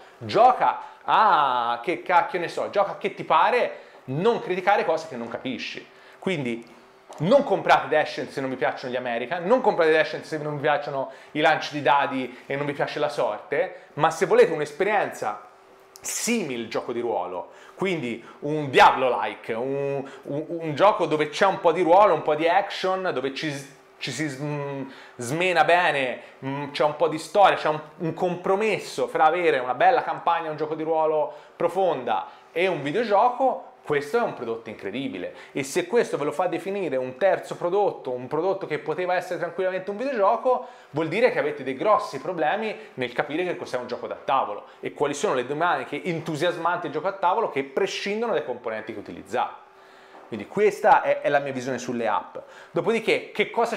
gioca che cacchio ne so, gioca che ti pare, non criticare cose che non capisci. Quindi non comprate Descent se non vi piacciono gli American, non comprate Descent se non vi piacciono i lanci di dadi e non vi piace la sorte, ma se volete un'esperienza simile gioco di ruolo, quindi un Diablo-like, un gioco dove c'è un po' di ruolo, un po' di action, dove ci si smena bene, c'è un po' di storia, c'è un compromesso fra avere una bella campagna, un gioco di ruolo profonda e un videogioco, questo è un prodotto incredibile. E se questo ve lo fa definire un terzo prodotto, un prodotto che poteva essere tranquillamente un videogioco, vuol dire che avete dei grossi problemi nel capire che cos'è un gioco da tavolo e quali sono le dinamiche entusiasmanti del gioco a tavolo che prescindono dai componenti che utilizzate. Quindi questa è la mia visione sulle app. Dopodiché, che cosa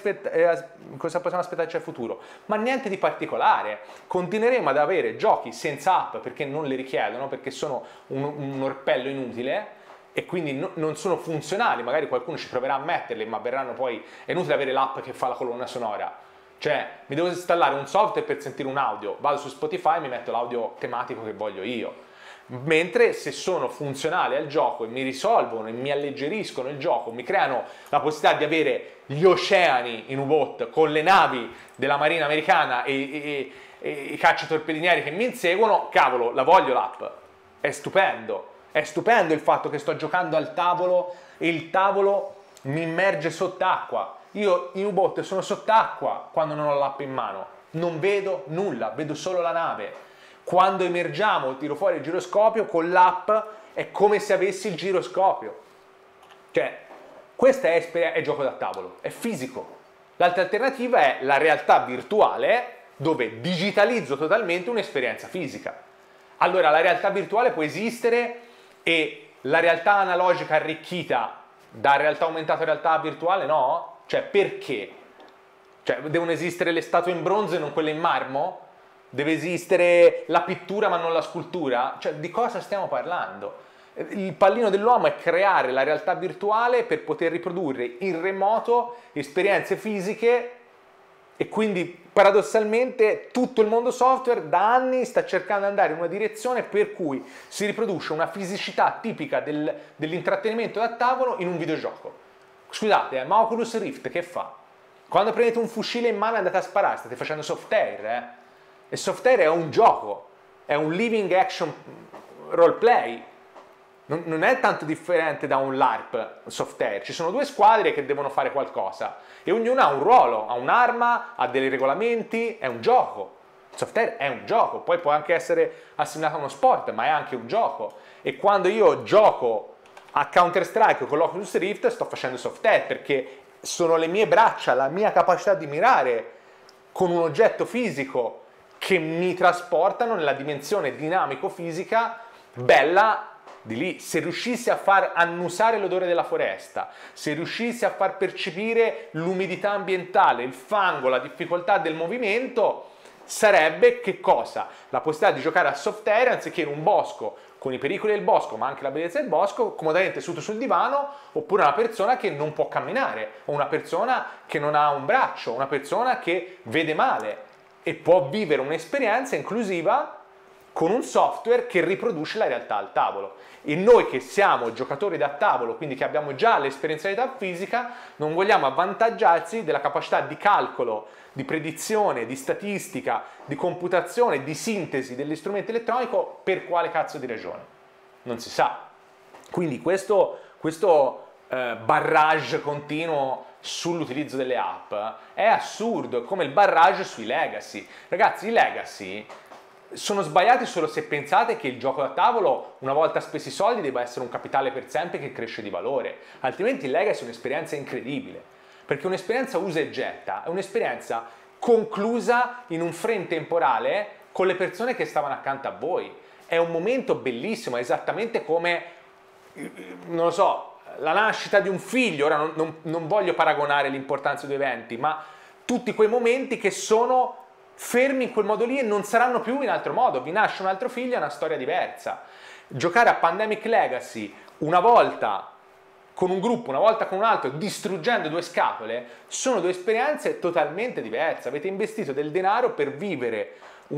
cosa possiamo aspettarci al futuro? Ma niente di particolare. Continueremo ad avere giochi senza app perché non le richiedono, perché sono un orpello inutile e quindi non sono funzionali. Magari qualcuno ci proverà a metterle, ma verranno poi... È inutile avere l'app che fa la colonna sonora. Cioè, mi devo installare un software per sentire un audio, vado su Spotify e mi metto l'audio tematico che voglio io. Mentre se sono funzionali al gioco e mi risolvono e mi alleggeriscono il gioco, mi creano la possibilità di avere gli oceani in U-Boat con le navi della Marina americana e i cacciatorpedinieri che mi inseguono, cavolo, la voglio l'app. È stupendo il fatto che sto giocando al tavolo e il tavolo mi immerge sott'acqua. Io in U-Boat sono sott'acqua quando non ho l'app in mano, non vedo nulla, vedo solo la nave. Quando emergiamo, tiro fuori il giroscopio, con l'app è come se avessi il giroscopio. Cioè, questo è gioco da tavolo, è fisico. L'altra alternativa è la realtà virtuale, dove digitalizzo totalmente un'esperienza fisica. Allora, la realtà virtuale può esistere e la realtà analogica arricchita da realtà aumentata a realtà virtuale no? Cioè, perché? Cioè, devono esistere le statue in bronzo e non quelle in marmo? Deve esistere la pittura ma non la scultura? Cioè, di cosa stiamo parlando? Il pallino dell'uomo è creare la realtà virtuale per poter riprodurre in remoto esperienze fisiche, e quindi paradossalmente tutto il mondo software da anni sta cercando di andare in una direzione per cui si riproduce una fisicità tipica dell'intrattenimento da tavolo in un videogioco. Scusate, ma Oculus Rift che fa? Quando prendete un fucile in mano e andate a sparare, state facendo soft air, E soft air è un gioco, è un living action roleplay. Non è tanto differente da un LARP soft air. Ci sono due squadre che devono fare qualcosa e ognuno ha un ruolo, ha un'arma, ha dei regolamenti, è un gioco. Soft air è un gioco, poi può anche essere assimilato a uno sport, ma è anche un gioco. E quando io gioco a Counter Strike con l'Oculus Rift sto facendo soft air perché sono le mie braccia, la mia capacità di mirare con un oggetto fisico che mi trasportano nella dimensione dinamico-fisica bella di lì. Se riuscissi a far annusare l'odore della foresta, se riuscissi a far percepire l'umidità ambientale, il fango, la difficoltà del movimento, sarebbe che cosa? La possibilità di giocare a soft air anziché in un bosco, con i pericoli del bosco, ma anche la bellezza del bosco, comodamente seduto sul divano, oppure una persona che non può camminare, o una persona che non ha un braccio, una persona che vede male e può vivere un'esperienza inclusiva con un software che riproduce la realtà al tavolo. E noi che siamo giocatori da tavolo, quindi che abbiamo già l'esperienzialità fisica, non vogliamo avvantaggiarsi della capacità di calcolo, di predizione, di statistica, di computazione, di sintesi dell'istrumento elettronico. Per quale cazzo di ragione? Non si sa. Quindi questo barrage continuo sull'utilizzo delle app è assurdo, come il barrage sui legacy. Ragazzi, i legacy sono sbagliati solo se pensate che il gioco da tavolo, una volta spesi i soldi, debba essere un capitale per sempre che cresce di valore. Altrimenti il legacy è un'esperienza incredibile, perché un'esperienza usa e getta, è un'esperienza conclusa in un frame temporale con le persone che stavano accanto a voi. È un momento bellissimo, è esattamente come, non lo so, la nascita di un figlio. Ora non voglio paragonare l'importanza dei due eventi, ma tutti quei momenti che sono fermi in quel modo lì e non saranno più in altro modo. Vi nasce un altro figlio, è una storia diversa. Giocare a Pandemic Legacy una volta con un gruppo, una volta con un altro, distruggendo due scatole, sono due esperienze totalmente diverse. Avete investito del denaro per vivere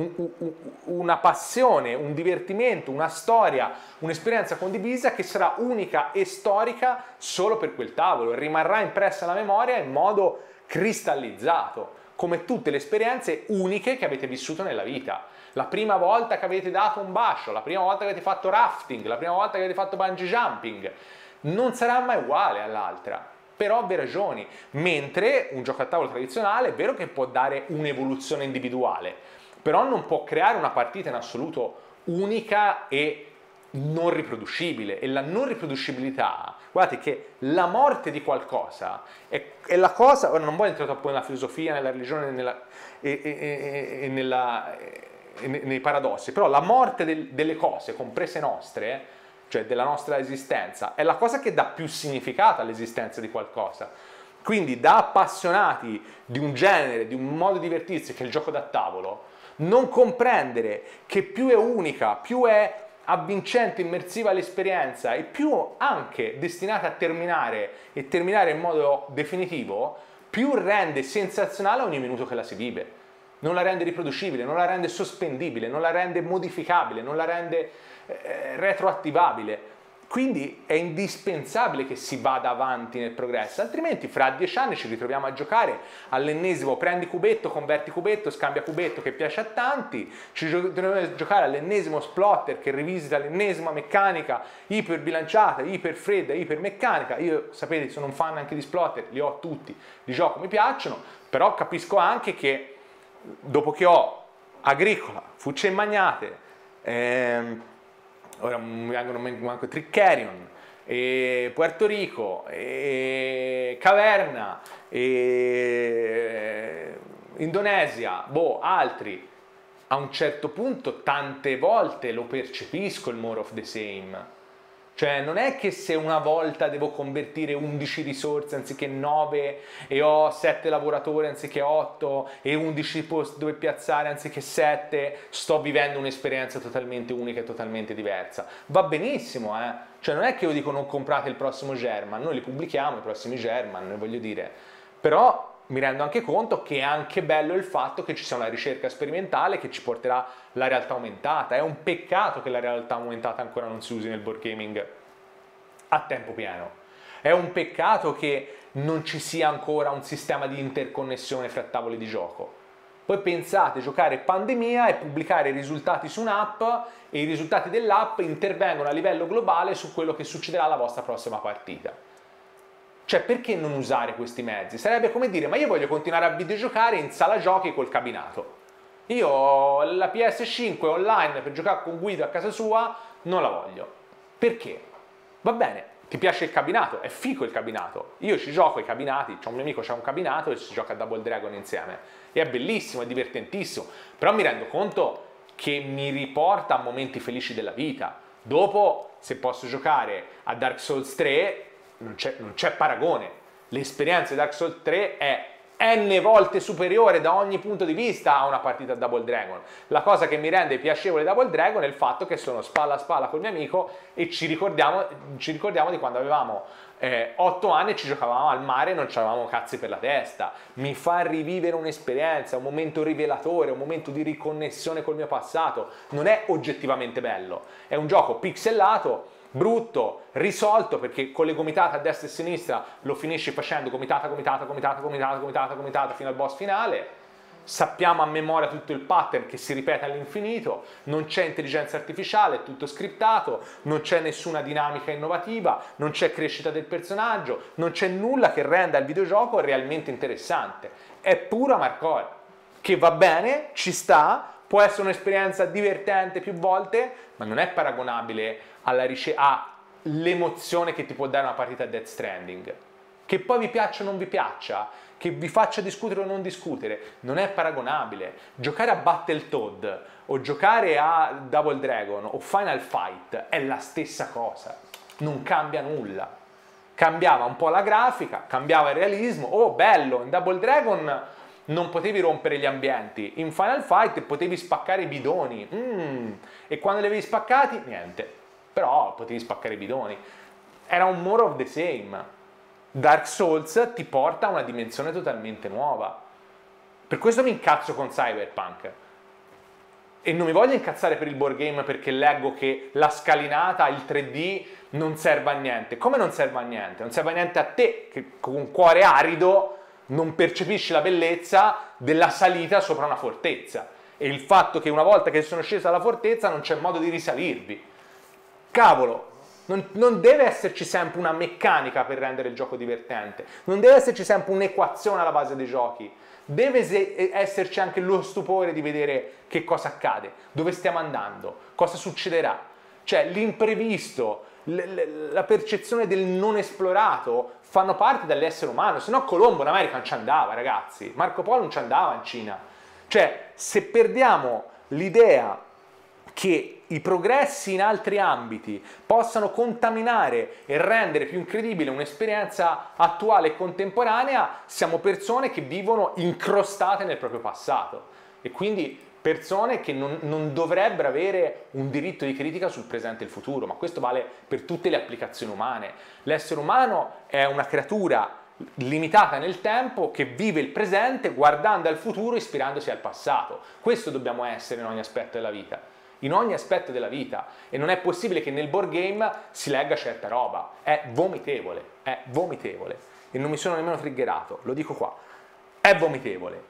una passione, un divertimento, una storia, un'esperienza condivisa che sarà unica e storica solo per quel tavolo, rimarrà impressa nella memoria in modo cristallizzato, come tutte le esperienze uniche che avete vissuto nella vita. La prima volta che avete dato un bacio, la prima volta che avete fatto rafting, la prima volta che avete fatto bungee jumping, non sarà mai uguale all'altra, per ovvie ragioni. Mentre un gioco a tavolo tradizionale è vero che può dare un'evoluzione individuale, però non può creare una partita in assoluto unica e non riproducibile. E la non riproducibilità, guardate che la morte di qualcosa è la cosa. Ora non voglio entrare troppo nella filosofia, nella religione nei paradossi, però la morte delle cose, comprese nostre, cioè della nostra esistenza, è la cosa che dà più significato all'esistenza di qualcosa. Quindi da appassionati di un genere, di un modo di divertirsi che è il gioco da tavolo, non comprendere che più è unica, più è avvincente, immersiva l'esperienza e più anche destinata a terminare e terminare in modo definitivo, più rende sensazionale ogni minuto che la si vive. Non la rende riproducibile, non la rende sospendibile, non la rende modificabile, non la rende retroattivabile. Quindi è indispensabile che si vada avanti nel progresso, altrimenti fra 10 anni ci ritroviamo a giocare all'ennesimo prendi cubetto, converti cubetto, scambia cubetto che piace a tanti, ci ritroviamo a giocare all'ennesimo splotter che rivisita l'ennesima meccanica iper bilanciata, iper fredda, iper meccanica. Io, sapete, sono un fan anche di splotter, li ho tutti, li gioco, mi piacciono, però capisco anche che dopo che ho Agricola, Fucce Magnate, ora mi vengono manco Trickerion, e Puerto Rico, e Caverna, e Indonesia, altri, a un certo punto tante volte lo percepisco il more of the same. Cioè non è che se una volta devo convertire 11 risorse anziché 9 e ho 7 lavoratori anziché 8 e 11 posti dove piazzare anziché 7, sto vivendo un'esperienza totalmente unica e totalmente diversa. Va benissimo, Cioè non è che io dico non comprate il prossimo German, noi li pubblichiamo i prossimi German, voglio dire. Però mi rendo anche conto che è anche bello il fatto che ci sia una ricerca sperimentale che ci porterà la realtà aumentata. È un peccato che la realtà aumentata ancora non si usi nel board gaming a tempo pieno. È un peccato che non ci sia ancora un sistema di interconnessione fra tavoli di gioco. Poi pensate, giocare Pandemia e pubblicare i risultati su un'app e i risultati dell'app intervengono a livello globale su quello che succederà alla vostra prossima partita. Cioè, perché non usare questi mezzi? Sarebbe come dire, ma io voglio continuare a videogiocare in sala giochi col cabinato. Io ho la PS5 online per giocare con Guido a casa sua, non la voglio. Perché? Va bene, ti piace il cabinato, è figo il cabinato. Io ci gioco ai cabinati, c'ho un mio amico che ha un cabinato e ci gioca a Double Dragon insieme. E è bellissimo, è divertentissimo. Però mi rendo conto che mi riporta a momenti felici della vita. Dopo, se posso giocare a Dark Souls 3... non c'è paragone. L'esperienza di Dark Souls 3 è n volte superiore da ogni punto di vista a una partita a Double Dragon. La cosa che mi rende piacevole Double Dragon è il fatto che sono spalla a spalla col mio amico e ci ricordiamo di quando avevamo 8 anni e ci giocavamo al mare e non avevamo cazzi per la testa. Mi fa rivivere un'esperienza, un momento rivelatore, un momento di riconnessione col mio passato. Non è oggettivamente bello, è un gioco pixelato, brutto, risolto, perché con le gomitate a destra e a sinistra lo finisci facendo gomitata, gomitata, gomitata, gomitata, gomitata, gomitata fino al boss finale. Sappiamo a memoria tutto il pattern che si ripete all'infinito, non c'è intelligenza artificiale, è tutto scriptato, non c'è nessuna dinamica innovativa, non c'è crescita del personaggio, non c'è nulla che renda il videogioco realmente interessante. È pura hardcore, che va bene, ci sta, può essere un'esperienza divertente più volte, ma non è paragonabile all'emozione che ti può dare una partita a Death Stranding. Che poi vi piaccia o non vi piaccia, che vi faccia discutere o non discutere, non è paragonabile. Giocare a Battletoad o giocare a Double Dragon o Final Fight è la stessa cosa, non cambia nulla. Cambiava un po' la grafica, cambiava il realismo. Oh, bello, in Double Dragon non potevi rompere gli ambienti, in Final Fight potevi spaccare i bidoni, e quando li avevi spaccati, niente, però potevi spaccare i bidoni. Era un more of the same. Dark Souls ti porta a una dimensione totalmente nuova. Per questo mi incazzo con Cyberpunk. E non mi voglio incazzare per il board game perché leggo che la scalinata, il 3D, non serve a niente. Come non serve a niente? Non serve a niente a te, che con un cuore arido non percepisci la bellezza della salita sopra una fortezza. E il fatto che una volta che sono sceso dalla fortezza non c'è modo di risalirvi. Cavolo! Non deve esserci sempre una meccanica per rendere il gioco divertente, non deve esserci sempre un'equazione alla base dei giochi, deve esserci anche lo stupore di vedere che cosa accade, dove stiamo andando, cosa succederà. Cioè l'imprevisto, la percezione del non esplorato fanno parte dell'essere umano, se no Colombo in America non ci andava, ragazzi, Marco Polo non ci andava in Cina. Cioè se perdiamo l'idea che i progressi in altri ambiti possano contaminare e rendere più incredibile un'esperienza attuale e contemporanea, siamo persone che vivono incrostate nel proprio passato e quindi persone che non dovrebbero avere un diritto di critica sul presente e il futuro, ma questo vale per tutte le applicazioni umane. L'essere umano è una creatura limitata nel tempo che vive il presente guardando al futuro e ispirandosi al passato. Questo dobbiamo essere in ogni aspetto della vita. In ogni aspetto della vita, e non è possibile che nel board game si legga certa roba, è vomitevole e non mi sono nemmeno triggerato, lo dico qua, è vomitevole,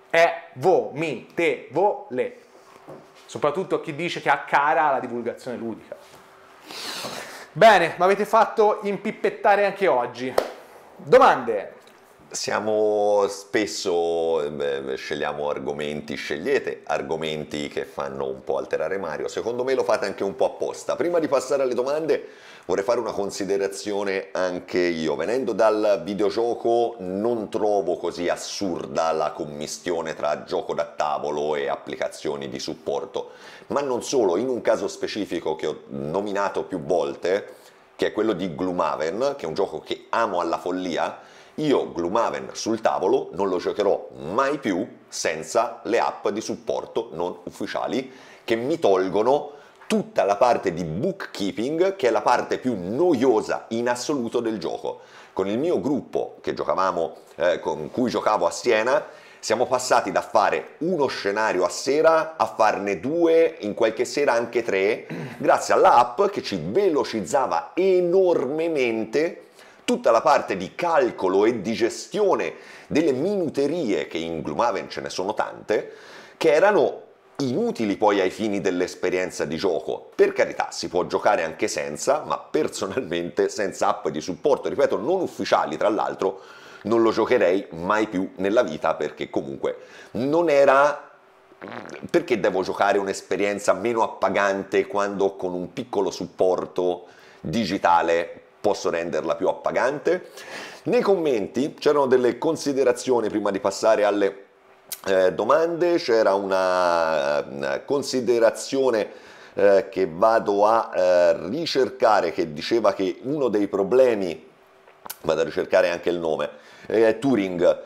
soprattutto chi dice che ha cara la divulgazione ludica. Bene, mi avete fatto impippettare anche oggi. Domande? Siamo spesso, scegliamo argomenti, scegliete argomenti che fanno un po' alterare Mario, secondo me lo fate anche un po' apposta. Prima di passare alle domande vorrei fare una considerazione anche io. Venendo dal videogioco non trovo così assurda la commistione tra gioco da tavolo e applicazioni di supporto, ma non solo, in un caso specifico che ho nominato più volte, che è quello di Gloomhaven, che è un gioco che amo alla follia, io Gloomhaven sul tavolo non lo giocherò mai più senza le app di supporto non ufficiali che mi tolgono tutta la parte di bookkeeping, che è la parte più noiosa in assoluto del gioco. Con il mio gruppo che giocavamo, con cui giocavo a Siena, siamo passati da fare uno scenario a sera a farne 2, in qualche sera anche 3, grazie all'app che ci velocizzava enormemente tutta la parte di calcolo e di gestione delle minuterie, che in Gloomhaven ce ne sono tante, che erano inutili poi ai fini dell'esperienza di gioco. Per carità, si può giocare anche senza, ma personalmente senza app di supporto, ripeto, non ufficiali tra l'altro, non lo giocherei mai più nella vita, perché comunque non era... Perché devo giocare un'esperienza meno appagante quando con un piccolo supporto digitale posso renderla più appagante? Nei commenti c'erano delle considerazioni prima di passare alle domande. C'era una considerazione che vado a ricercare, che diceva che uno dei problemi, vado a ricercare anche il nome, Turing,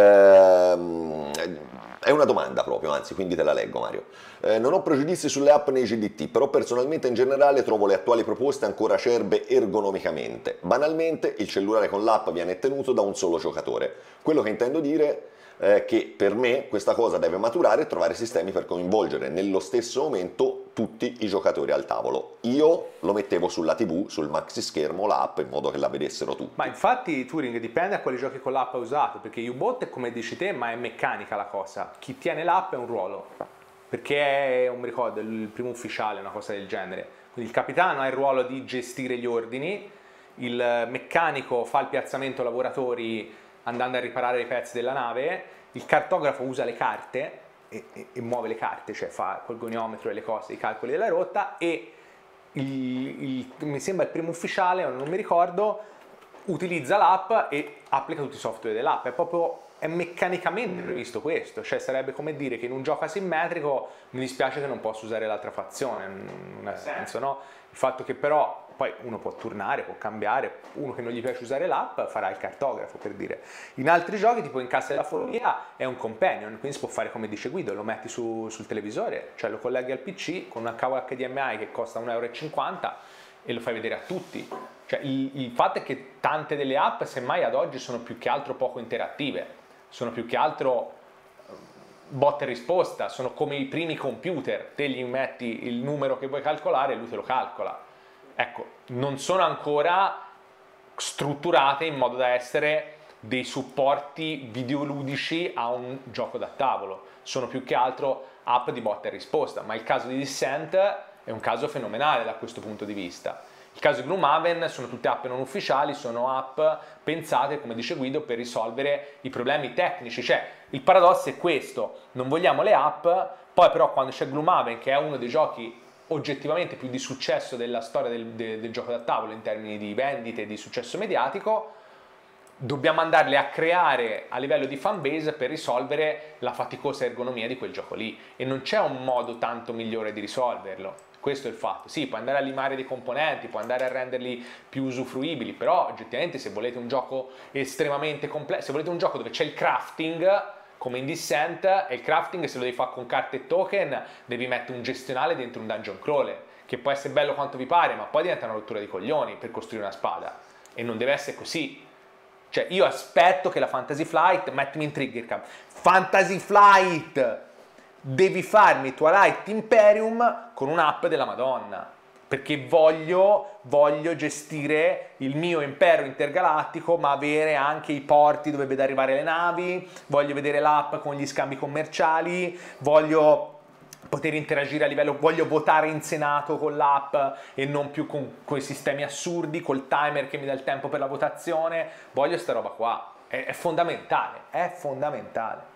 è una domanda proprio, anzi, quindi te la leggo, Mario. Non ho pregiudizi sulle app nei GDT, però personalmente in generale trovo le attuali proposte ancora acerbe ergonomicamente. Banalmente, il cellulare con l'app viene tenuto da un solo giocatore. Quello che intendo dire è che per me questa cosa deve maturare e trovare sistemi per coinvolgere nello stesso momento tutti i giocatori al tavolo. Io lo mettevo sulla TV, sul maxi schermo, l'app, in modo che la vedessero tutti. Ma infatti, Turing, dipende da quali giochi con l'app hai usato, perché U-Bot è come dici te, ma è meccanica la cosa. Chi tiene l'app è un ruolo, perché è, non mi ricordo, il primo ufficiale, una cosa del genere. Quindi il capitano ha il ruolo di gestire gli ordini, il meccanico fa il piazzamento lavoratori andando a riparare i pezzi della nave, il cartografo usa le carte e muove le carte, cioè fa col goniometro e le cose, i calcoli della rotta, e mi sembra il primo ufficiale, non mi ricordo, utilizza l'app e applica tutti i software dell'app. È meccanicamente previsto questo, cioè sarebbe come dire che in un gioco asimmetrico mi dispiace che non posso usare l'altra fazione, non ha senso, no? Il fatto che però poi uno può turnare, può cambiare, uno che non gli piace usare l'app farà il cartografo, per dire. In altri giochi, tipo in Cassa della Follia, è un companion, quindi si può fare come dice Guido, lo metti sul televisore, cioè lo colleghi al PC con un cavo HDMI che costa 1,50 € e lo fai vedere a tutti. Cioè, il fatto è che tante delle app, semmai ad oggi, sono più che altro poco interattive, sono più che altro botta e risposta, sono come i primi computer, te gli metti il numero che vuoi calcolare e lui te lo calcola. Ecco, non sono ancora strutturate in modo da essere dei supporti videoludici a un gioco da tavolo, sono più che altro app di botta e risposta, ma il caso di Descent è un caso fenomenale da questo punto di vista. Il caso di Gloomhaven sono tutte app non ufficiali, sono app pensate, come dice Guido, per risolvere i problemi tecnici. Cioè, il paradosso è questo, non vogliamo le app, poi però quando c'è Gloomhaven, che è uno dei giochi oggettivamente più di successo della storia del gioco da tavolo in termini di vendite e di successo mediatico, dobbiamo andarle a creare a livello di fanbase per risolvere la faticosa ergonomia di quel gioco lì, e non c'è un modo tanto migliore di risolverlo. Questo è il fatto. Sì, puoi andare a limare dei componenti, puoi andare a renderli più usufruibili, però oggettivamente se volete un gioco estremamente complesso, se volete un gioco dove c'è il crafting, come in Descent, e il crafting se lo devi fare con carte e token, devi mettere un gestionale dentro un dungeon crawler, che può essere bello quanto vi pare, ma poi diventa una rottura di coglioni per costruire una spada, e non deve essere così. Cioè, io aspetto che la Fantasy Flight, mettimi in trigger cam, Fantasy Flight, devi farmi Twilight Imperium con un'app della Madonna, perché voglio gestire il mio impero intergalattico, ma avere anche i porti dove vedo arrivare le navi, voglio vedere l'app con gli scambi commerciali, voglio poter interagire a livello, voglio votare in Senato con l'app e non più con i sistemi assurdi, col timer che mi dà il tempo per la votazione, voglio sta roba qua, è fondamentale, è fondamentale.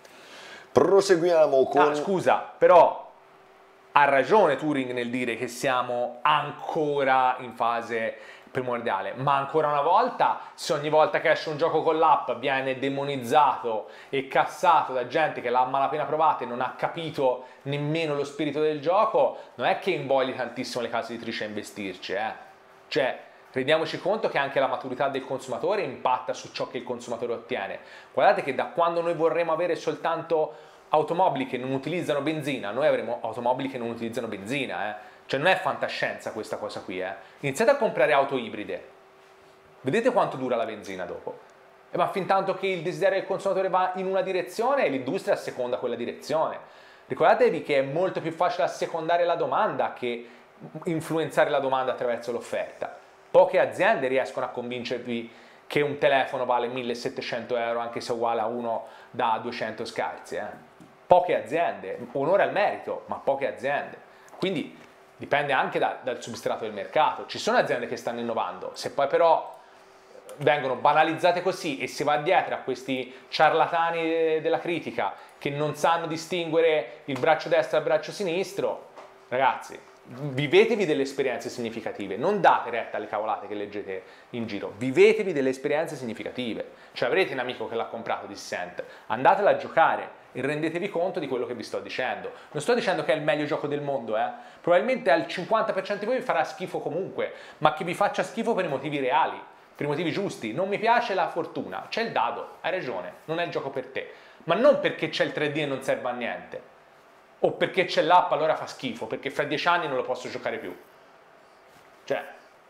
Proseguiamo con... Scusa, però ha ragione Turing nel dire che siamo ancora in fase primordiale, ma ancora una volta, se ogni volta che esce un gioco con l'app viene demonizzato e cassato da gente che l'ha malapena provato e non ha capito nemmeno lo spirito del gioco, non è che invogli tantissimo le case editrici a investirci, Cioè, Rendiamoci conto che anche la maturità del consumatore impatta su ciò che il consumatore ottiene. Guardate che da quando noi vorremmo avere soltanto automobili che non utilizzano benzina, noi avremo automobili che non utilizzano benzina, Cioè non è fantascienza questa cosa qui, Iniziate a comprare auto ibride, vedete quanto dura la benzina dopo. Ma fin tanto che il desiderio del consumatore va in una direzione, l'industria asseconda quella direzione. Ricordatevi che è molto più facile assecondare la domanda che influenzare la domanda attraverso l'offerta. Poche aziende riescono a convincervi che un telefono vale 1.700 euro anche se è uguale a uno da 200 scarsi. Poche aziende, onore al merito, ma poche aziende. Quindi dipende anche dal substrato del mercato. Ci sono aziende che stanno innovando, se poi però vengono banalizzate così e si va dietro a questi ciarlatani della critica che non sanno distinguere il braccio destro dal braccio sinistro, ragazzi, vivetevi delle esperienze significative, non date retta alle cavolate che leggete in giro, vivetevi delle esperienze significative. Cioè avrete un amico che l'ha comprato Descent, andatela a giocare e rendetevi conto di quello che vi sto dicendo. Non sto dicendo che è il meglio gioco del mondo, probabilmente al 50% di voi vi farà schifo comunque, ma che vi faccia schifo per i motivi reali, per i motivi giusti. Non mi piace la fortuna, c'è il dado, hai ragione, non è il gioco per te, ma non perché c'è il 3D e non serve a niente, o perché c'è l'app allora fa schifo, perché fra 10 anni non lo posso giocare più. Cioè,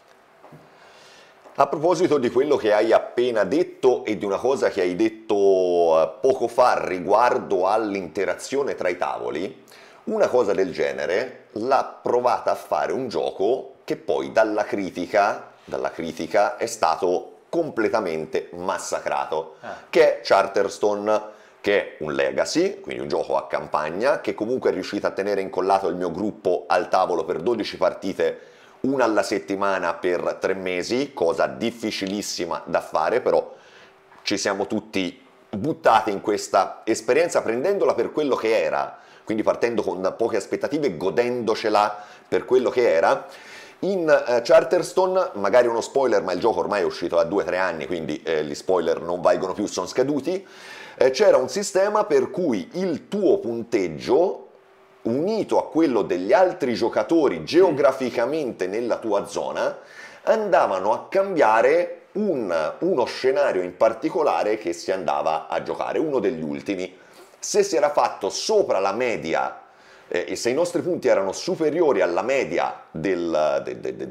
a proposito di quello che hai appena detto e di una cosa che hai detto poco fa riguardo all'interazione tra i tavoli, una cosa del genere l'ha provata a fare un gioco che poi dalla critica è stato completamente massacrato, che è Charterstone, che è un legacy, quindi un gioco a campagna, che comunque è riuscito a tenere incollato il mio gruppo al tavolo per 12 partite, una alla settimana per 3 mesi, cosa difficilissima da fare, però ci siamo tutti buttati in questa esperienza prendendola per quello che era, quindi partendo con poche aspettative, godendocela per quello che era. In Charterstone, magari uno spoiler, ma il gioco ormai è uscito da 2 o 3 anni, quindi gli spoiler non valgono più, sono scaduti, c'era un sistema per cui il tuo punteggio, unito a quello degli altri giocatori geograficamente nella tua zona, andavano a cambiare uno scenario in particolare che si andava a giocare, uno degli ultimi. Se si era fatto sopra la media e se i nostri punti erano superiori alla media della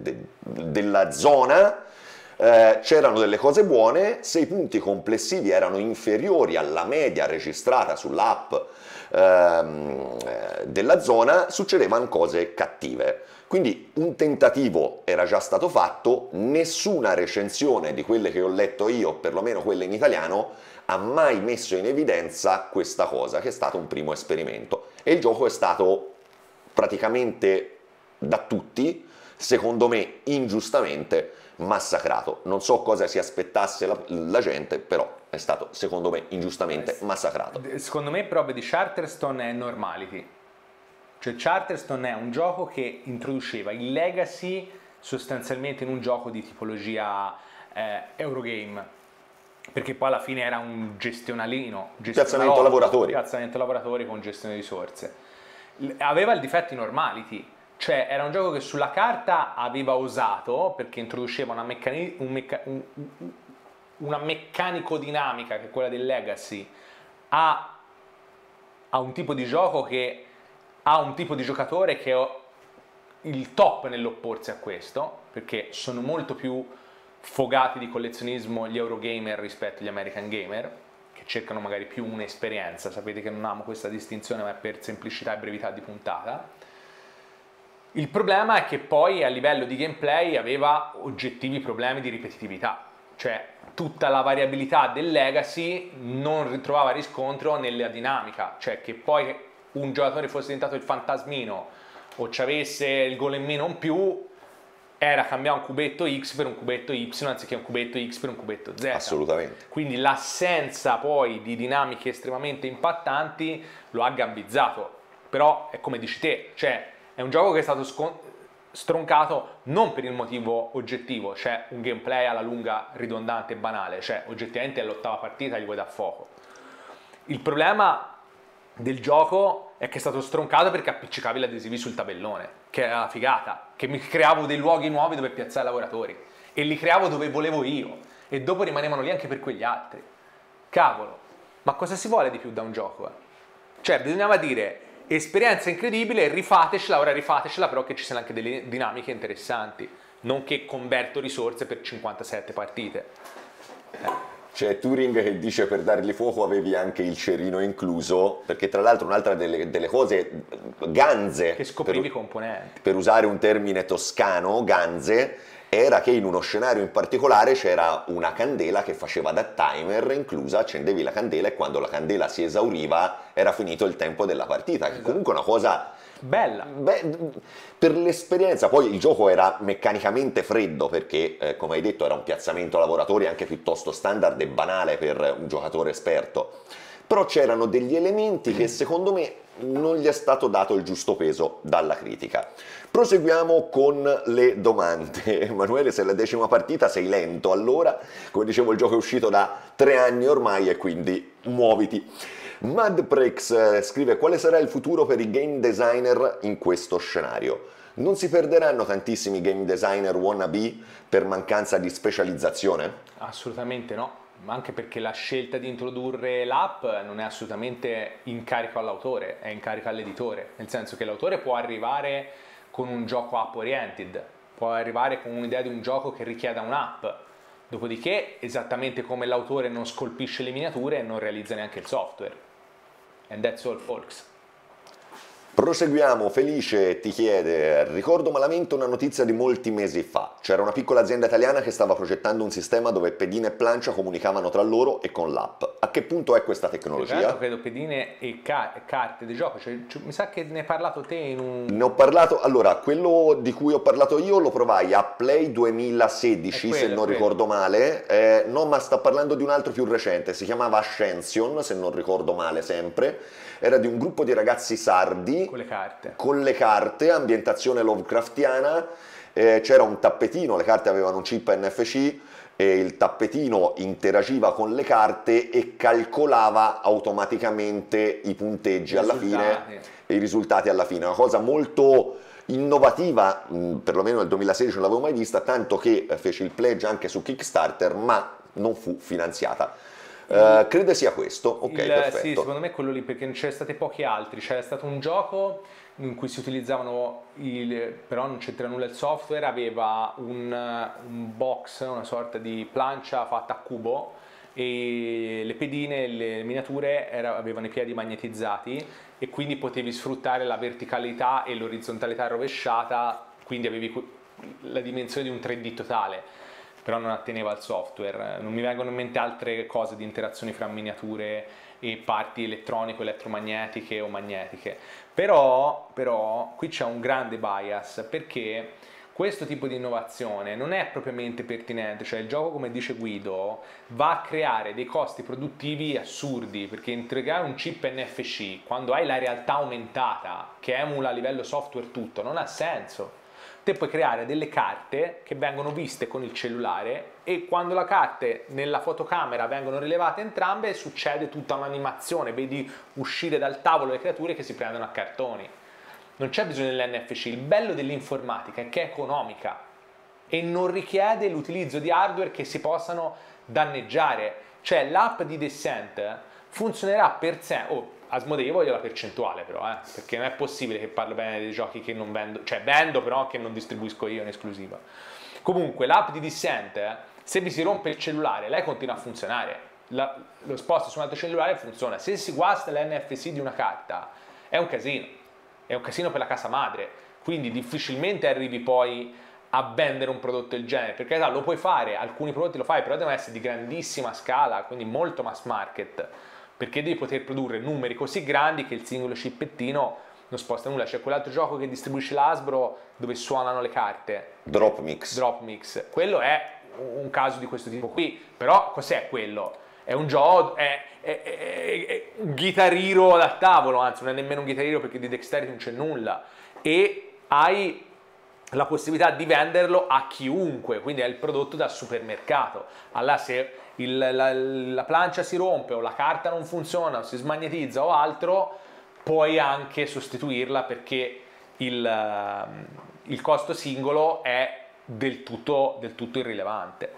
zona, c'erano delle cose buone. Se i punti complessivi erano inferiori alla media registrata sull'app della zona, succedevano cose cattive. Quindi un tentativo era già stato fatto, nessuna recensione di quelle che ho letto io, perlomeno quelle in italiano, ha mai messo in evidenza questa cosa, che è stato un primo esperimento. E il gioco è stato praticamente da tutti, secondo me ingiustamente, massacrato. Non so cosa si aspettasse la gente, però è stato, secondo me, ingiustamente massacrato. Secondo me, proprio di Charterstone è Normality. Cioè Charterstone è un gioco che introduceva il legacy sostanzialmente in un gioco di tipologia Eurogame, perché poi alla fine era un piazzamento lavoratori con gestione di risorse. Aveva il difetto di Normality, cioè era un gioco che sulla carta aveva osato, perché introduceva una meccanico-dinamica che è quella del legacy a un tipo di gioco che ha un tipo di giocatore che è il top nell'opporsi a questo, perché sono molto più sfogati di collezionismo gli Eurogamer rispetto agli American Gamer, che cercano magari più un'esperienza. Sapete che non amo questa distinzione, ma è per semplicità e brevità di puntata. Il problema è che poi a livello di gameplay aveva oggettivi problemi di ripetitività, cioè tutta la variabilità del Legacy non ritrovava riscontro nella dinamica, cioè che poi un giocatore fosse diventato il fantasmino o ci avesse il golemmino in più, era cambiare un cubetto X per un cubetto Y anziché un cubetto X per un cubetto Z. Assolutamente. Quindi l'assenza poi di dinamiche estremamente impattanti lo ha gambizzato. Però è come dici te, cioè è un gioco che è stato stroncato non per il motivo oggettivo, cioè un gameplay alla lunga ridondante e banale, cioè oggettivamente all'8ª partita gli vuoi dar fuoco. Il problema del gioco è che è stato stroncato perché appiccicavi gli adesivi sul tabellone, che era la figata, che mi creavo dei luoghi nuovi dove piazzare lavoratori, e li creavo dove volevo io e dopo rimanevano lì anche per quegli altri. Cavolo, ma cosa si vuole di più da un gioco? Cioè bisognava dire esperienza incredibile, rifatecela, ora rifatecela, però che ci siano anche delle dinamiche interessanti, non che converto risorse per 57 partite. C'è Turing che dice per dargli fuoco avevi anche il cerino incluso, perché tra l'altro un'altra delle cose, ganze, Che scoprivi i componenti. per usare un termine toscano, ganze, era che in uno scenario in particolare c'era una candela che faceva da timer inclusa, accendevi la candela e quando la candela si esauriva era finito il tempo della partita, che comunque è una cosa bella. Per l'esperienza. Poi il gioco era meccanicamente freddo perché, come hai detto, era un piazzamento lavoratori anche piuttosto standard e banale per un giocatore esperto. Però c'erano degli elementi che secondo me non gli è stato dato il giusto peso dalla critica. Proseguiamo con le domande. Emanuele, sei alla 10ª partita, sei lento allora. Come dicevo, il gioco è uscito da 3 anni ormai e quindi muoviti. Madprex scrive: quale sarà il futuro per i game designer in questo scenario? Non si perderanno tantissimi game designer wannabe per mancanza di specializzazione? Assolutamente no, ma anche perché la scelta di introdurre l'app non è assolutamente in carico all'autore, è in carico all'editore, nel senso che l'autore può arrivare con un gioco app oriented, può arrivare con un'idea di un gioco che richieda un'app, dopodiché esattamente come l'autore non scolpisce le miniature non realizza neanche il software. And that's all, folks. Proseguiamo. Felice ti chiede: ricordo malamente una notizia di molti mesi fa. C'era una piccola azienda italiana che stava progettando un sistema dove pedine e plancia comunicavano tra loro e con l'app. A che punto è questa tecnologia? Credo pedine e carte di gioco, mi sa che ne hai parlato te in un... Ne ho parlato, allora, quello di cui ho parlato io lo provai a Play 2016, se non ricordo male, no, ma sta parlando di un altro più recente, si chiamava Ascension, se non ricordo male sempre, era di un gruppo di ragazzi sardi con le carte, ambientazione Lovecraftiana, c'era un tappetino, le carte avevano un chip NFC e il tappetino interagiva con le carte e calcolava automaticamente i punteggi alla fine, e i risultati alla fine, una cosa molto innovativa, perlomeno nel 2016 non l'avevo mai vista, tanto che fece il pledge anche su Kickstarter, ma non fu finanziata. Credo sia questo, ok, perfetto. Sì, secondo me è quello lì, perché non c'erano stati pochi altri, c'era stato un gioco in cui si utilizzavano, però non c'entra nulla il software, aveva un box, una sorta di plancia fatta a cubo e le pedine, le miniature avevano i piedi magnetizzati e quindi potevi sfruttare la verticalità e l'orizzontalità rovesciata, quindi avevi la dimensione di un 3D totale. Però non atteneva al software, non mi vengono in mente altre cose di interazioni fra miniature e parti elettromagnetiche o magnetiche. Però qui c'è un grande bias, perché questo tipo di innovazione non è propriamente pertinente, cioè il gioco, come dice Guido, va a creare dei costi produttivi assurdi, perché integrare un chip NFC quando hai la realtà aumentata che emula a livello software tutto non ha senso. Te puoi creare delle carte che vengono viste con il cellulare e quando le carte nella fotocamera vengono rilevate entrambe succede tutta un'animazione, vedi uscire dal tavolo le creature che si prendono a cartoni. Non c'è bisogno dell'NFC, il bello dell'informatica è che è economica e non richiede l'utilizzo di hardware che si possano danneggiare. Cioè l'app di Descent funzionerà per sé. Asmodee, io voglio la percentuale però, perché non è possibile che parlo bene dei giochi che non vendo, cioè vendo però che non distribuisco io in esclusiva. Comunque l'app di Descent, se vi si rompe il cellulare, lei continua a funzionare, lo sposto su un altro cellulare funziona. Se si guasta l'NFC di una carta è un casino per la casa madre, quindi difficilmente arrivi poi a vendere un prodotto del genere, perché lo puoi fare, alcuni prodotti lo fai, però devono essere di grandissima scala, quindi molto mass market, perché devi poter produrre numeri così grandi che il singolo cippettino non sposta nulla. C'è quell'altro gioco che distribuisce l'Hasbro dove suonano le carte, Dropmix, quello è un caso di questo tipo qui, però cos'è quello? È un gioco, è un Guitar Hero da tavolo, anzi non è nemmeno un Guitar Hero perché di dexterity non c'è nulla, e hai la possibilità di venderlo a chiunque, quindi è il prodotto da supermercato. Allora se la plancia si rompe o la carta non funziona o si smagnetizza o altro, puoi anche sostituirla perché il costo singolo è del tutto irrilevante.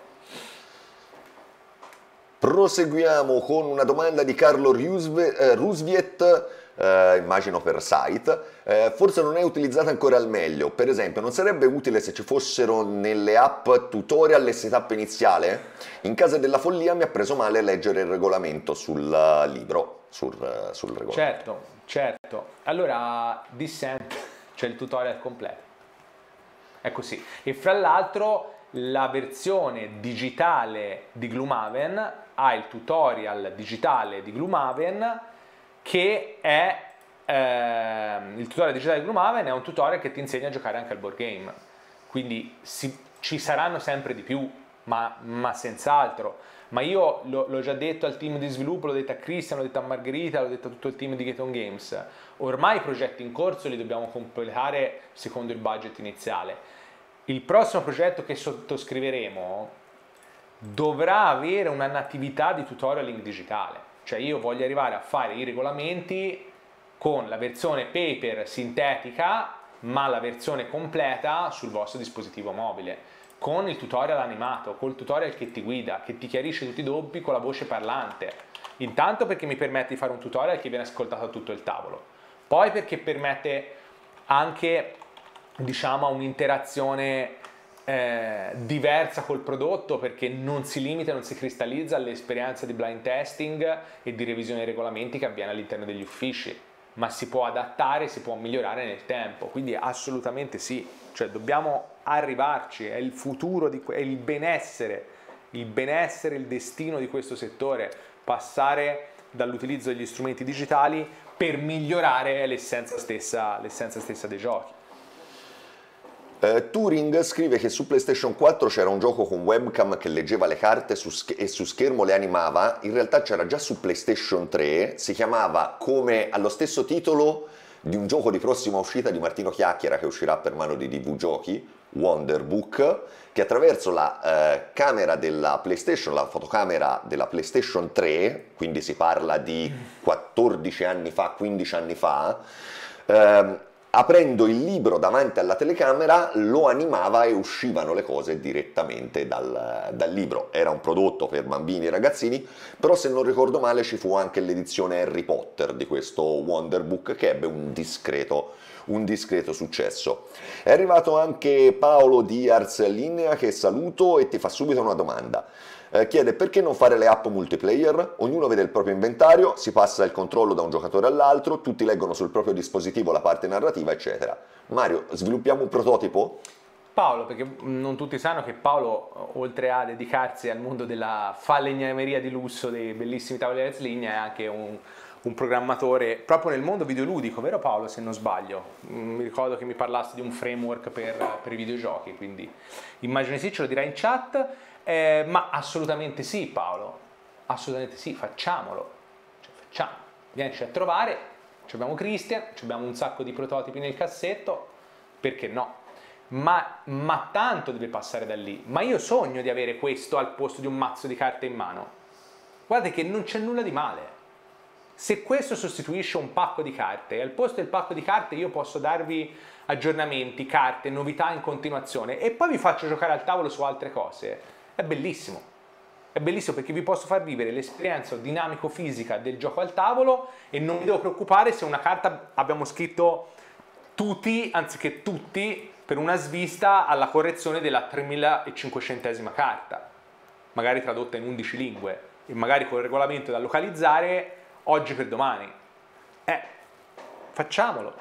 Proseguiamo con una domanda di Carlo Rusviet, immagino per site. Forse non è utilizzata ancora al meglio. Per esempio, non sarebbe utile se ci fossero nelle app tutorial e setup iniziale? In caso della follia mi ha preso male leggere il regolamento sul libro, sul regolamento. Certo. Allora, Descent, c'è il tutorial completo. È così. E fra l'altro la versione digitale di Gloomhaven ha il tutorial digitale di Gloomhaven che è il tutorial digitale di Gloomhaven è un tutorial che ti insegna a giocare anche al board game, quindi ci saranno sempre di più, ma senz'altro. Ma io l'ho già detto al team di sviluppo, l'ho detto a Christian, l'ho detto a Margherita, l'ho detto a tutto il team di Get On Games, ormai i progetti in corso li dobbiamo completare secondo il budget iniziale. Il prossimo progetto che sottoscriveremo dovrà avere una natività di tutorial digitale, cioè io voglio arrivare a fare i regolamenti con la versione paper sintetica ma la versione completa sul vostro dispositivo mobile, con il tutorial animato, col tutorial che ti guida, che ti chiarisce tutti i dubbi con la voce parlante. Intanto perché mi permette di fare un tutorial che viene ascoltato a tutto il tavolo, poi perché permette anche, diciamo, un'interazione diversa col prodotto, perché non si limita, non si cristallizza all'esperienza di blind testing e di revisione dei regolamenti che avviene all'interno degli uffici, ma si può adattare, si può migliorare nel tempo, quindi assolutamente sì, cioè dobbiamo arrivarci, è il futuro, è il benessere, il destino di questo settore, passare dall'utilizzo degli strumenti digitali per migliorare l'essenza stessa dei giochi. Turing scrive che su PlayStation 4 c'era un gioco con webcam che leggeva le carte e su schermo le animava. In realtà c'era già su PlayStation 3, si chiamava come allo stesso titolo di un gioco di prossima uscita di Martino Chiacchiera che uscirà per mano di DV Giochi, Wonderbook, che attraverso la camera della PlayStation, la fotocamera della PlayStation 3, quindi si parla di 14 anni fa, 15 anni fa, aprendo il libro davanti alla telecamera lo animava e uscivano le cose direttamente dal libro. Era un prodotto per bambini e ragazzini, però se non ricordo male ci fu anche l'edizione Harry Potter di questo Wonderbook che ebbe un discreto successo. È arrivato anche Paolo di Ars Linea, che saluto e ti fa subito una domanda. Chiede perché non fare le app multiplayer, ognuno vede il proprio inventario, si passa il controllo da un giocatore all'altro, tutti leggono sul proprio dispositivo la parte narrativa, eccetera. Mario, sviluppiamo un prototipo? Paolo, perché non tutti sanno che Paolo, oltre a dedicarsi al mondo della falegnameria di lusso dei bellissimi tavoli Ars Linea, è anche un programmatore proprio nel mondo videoludico, vero Paolo, se non sbaglio? Mi ricordo che mi parlassi di un framework per i videogiochi, quindi immagino sì, ce lo dirai in chat. Ma assolutamente sì Paolo, assolutamente sì, facciamolo, vienici a trovare, abbiamo Christian, abbiamo un sacco di prototipi nel cassetto, perché no? Ma tanto deve passare da lì, ma io sogno di avere questo al posto di un mazzo di carte in mano, guardate che non c'è nulla di male, se questo sostituisce un pacco di carte e al posto del pacco di carte io posso darvi aggiornamenti, carte, novità in continuazione e poi vi faccio giocare al tavolo su altre cose, è bellissimo perché vi posso far vivere l'esperienza dinamico-fisica del gioco al tavolo e non mi devo preoccupare se una carta abbiamo scritto tutti anziché tutti per una svista alla correzione della 3500esima carta, magari tradotta in 11 lingue e magari con il regolamento da localizzare oggi per domani. Facciamo.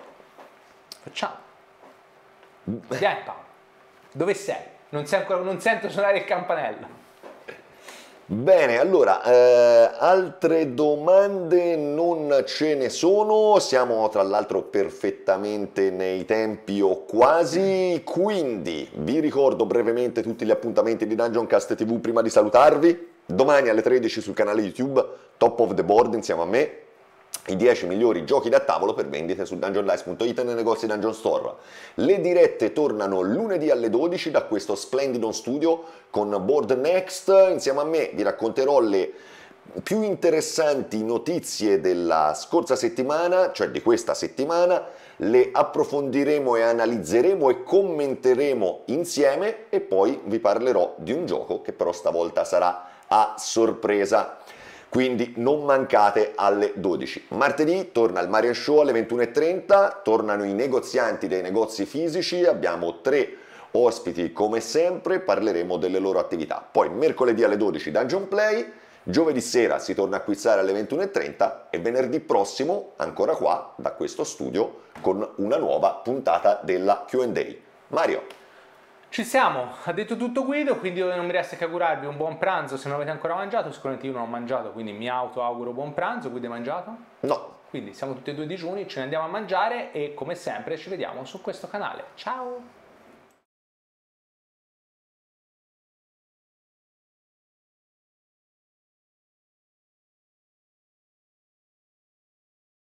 Dai Paolo, dove sei? Non sento suonare il campanello. Bene, allora, altre domande non ce ne sono, siamo tra l'altro perfettamente nei tempi o quasi, quindi vi ricordo brevemente tutti gli appuntamenti di Dungeon Cast TV prima di salutarvi. Domani alle 13 sul canale YouTube, Top of the Board insieme a me, i 10 migliori giochi da tavolo per vendite su dungeondice.it e nei negozi Dungeon Store. Le dirette tornano lunedì alle 12 da questo splendido studio con Board Next. Insieme a me vi racconterò le più interessanti notizie della scorsa settimana, cioè di questa settimana, le approfondiremo e analizzeremo e commenteremo insieme e poi vi parlerò di un gioco che però stavolta sarà a sorpresa. Quindi non mancate alle 12. Martedì torna il Marian Show alle 21:30, tornano i negozianti dei negozi fisici, abbiamo 3 ospiti come sempre, parleremo delle loro attività. Poi mercoledì alle 12 Dungeon Play, giovedì sera si torna a quizzare alle 21:30 e venerdì prossimo ancora qua da questo studio con una nuova puntata della Q&A. Mario. Ci siamo, ha detto tutto Guido, quindi non mi resta che augurarvi un buon pranzo se non avete ancora mangiato. Sicuramente io non ho mangiato, quindi mi auguro buon pranzo. Guido hai mangiato? No. Quindi siamo tutti e due digiuni, ce ne andiamo a mangiare e come sempre ci vediamo su questo canale. Ciao!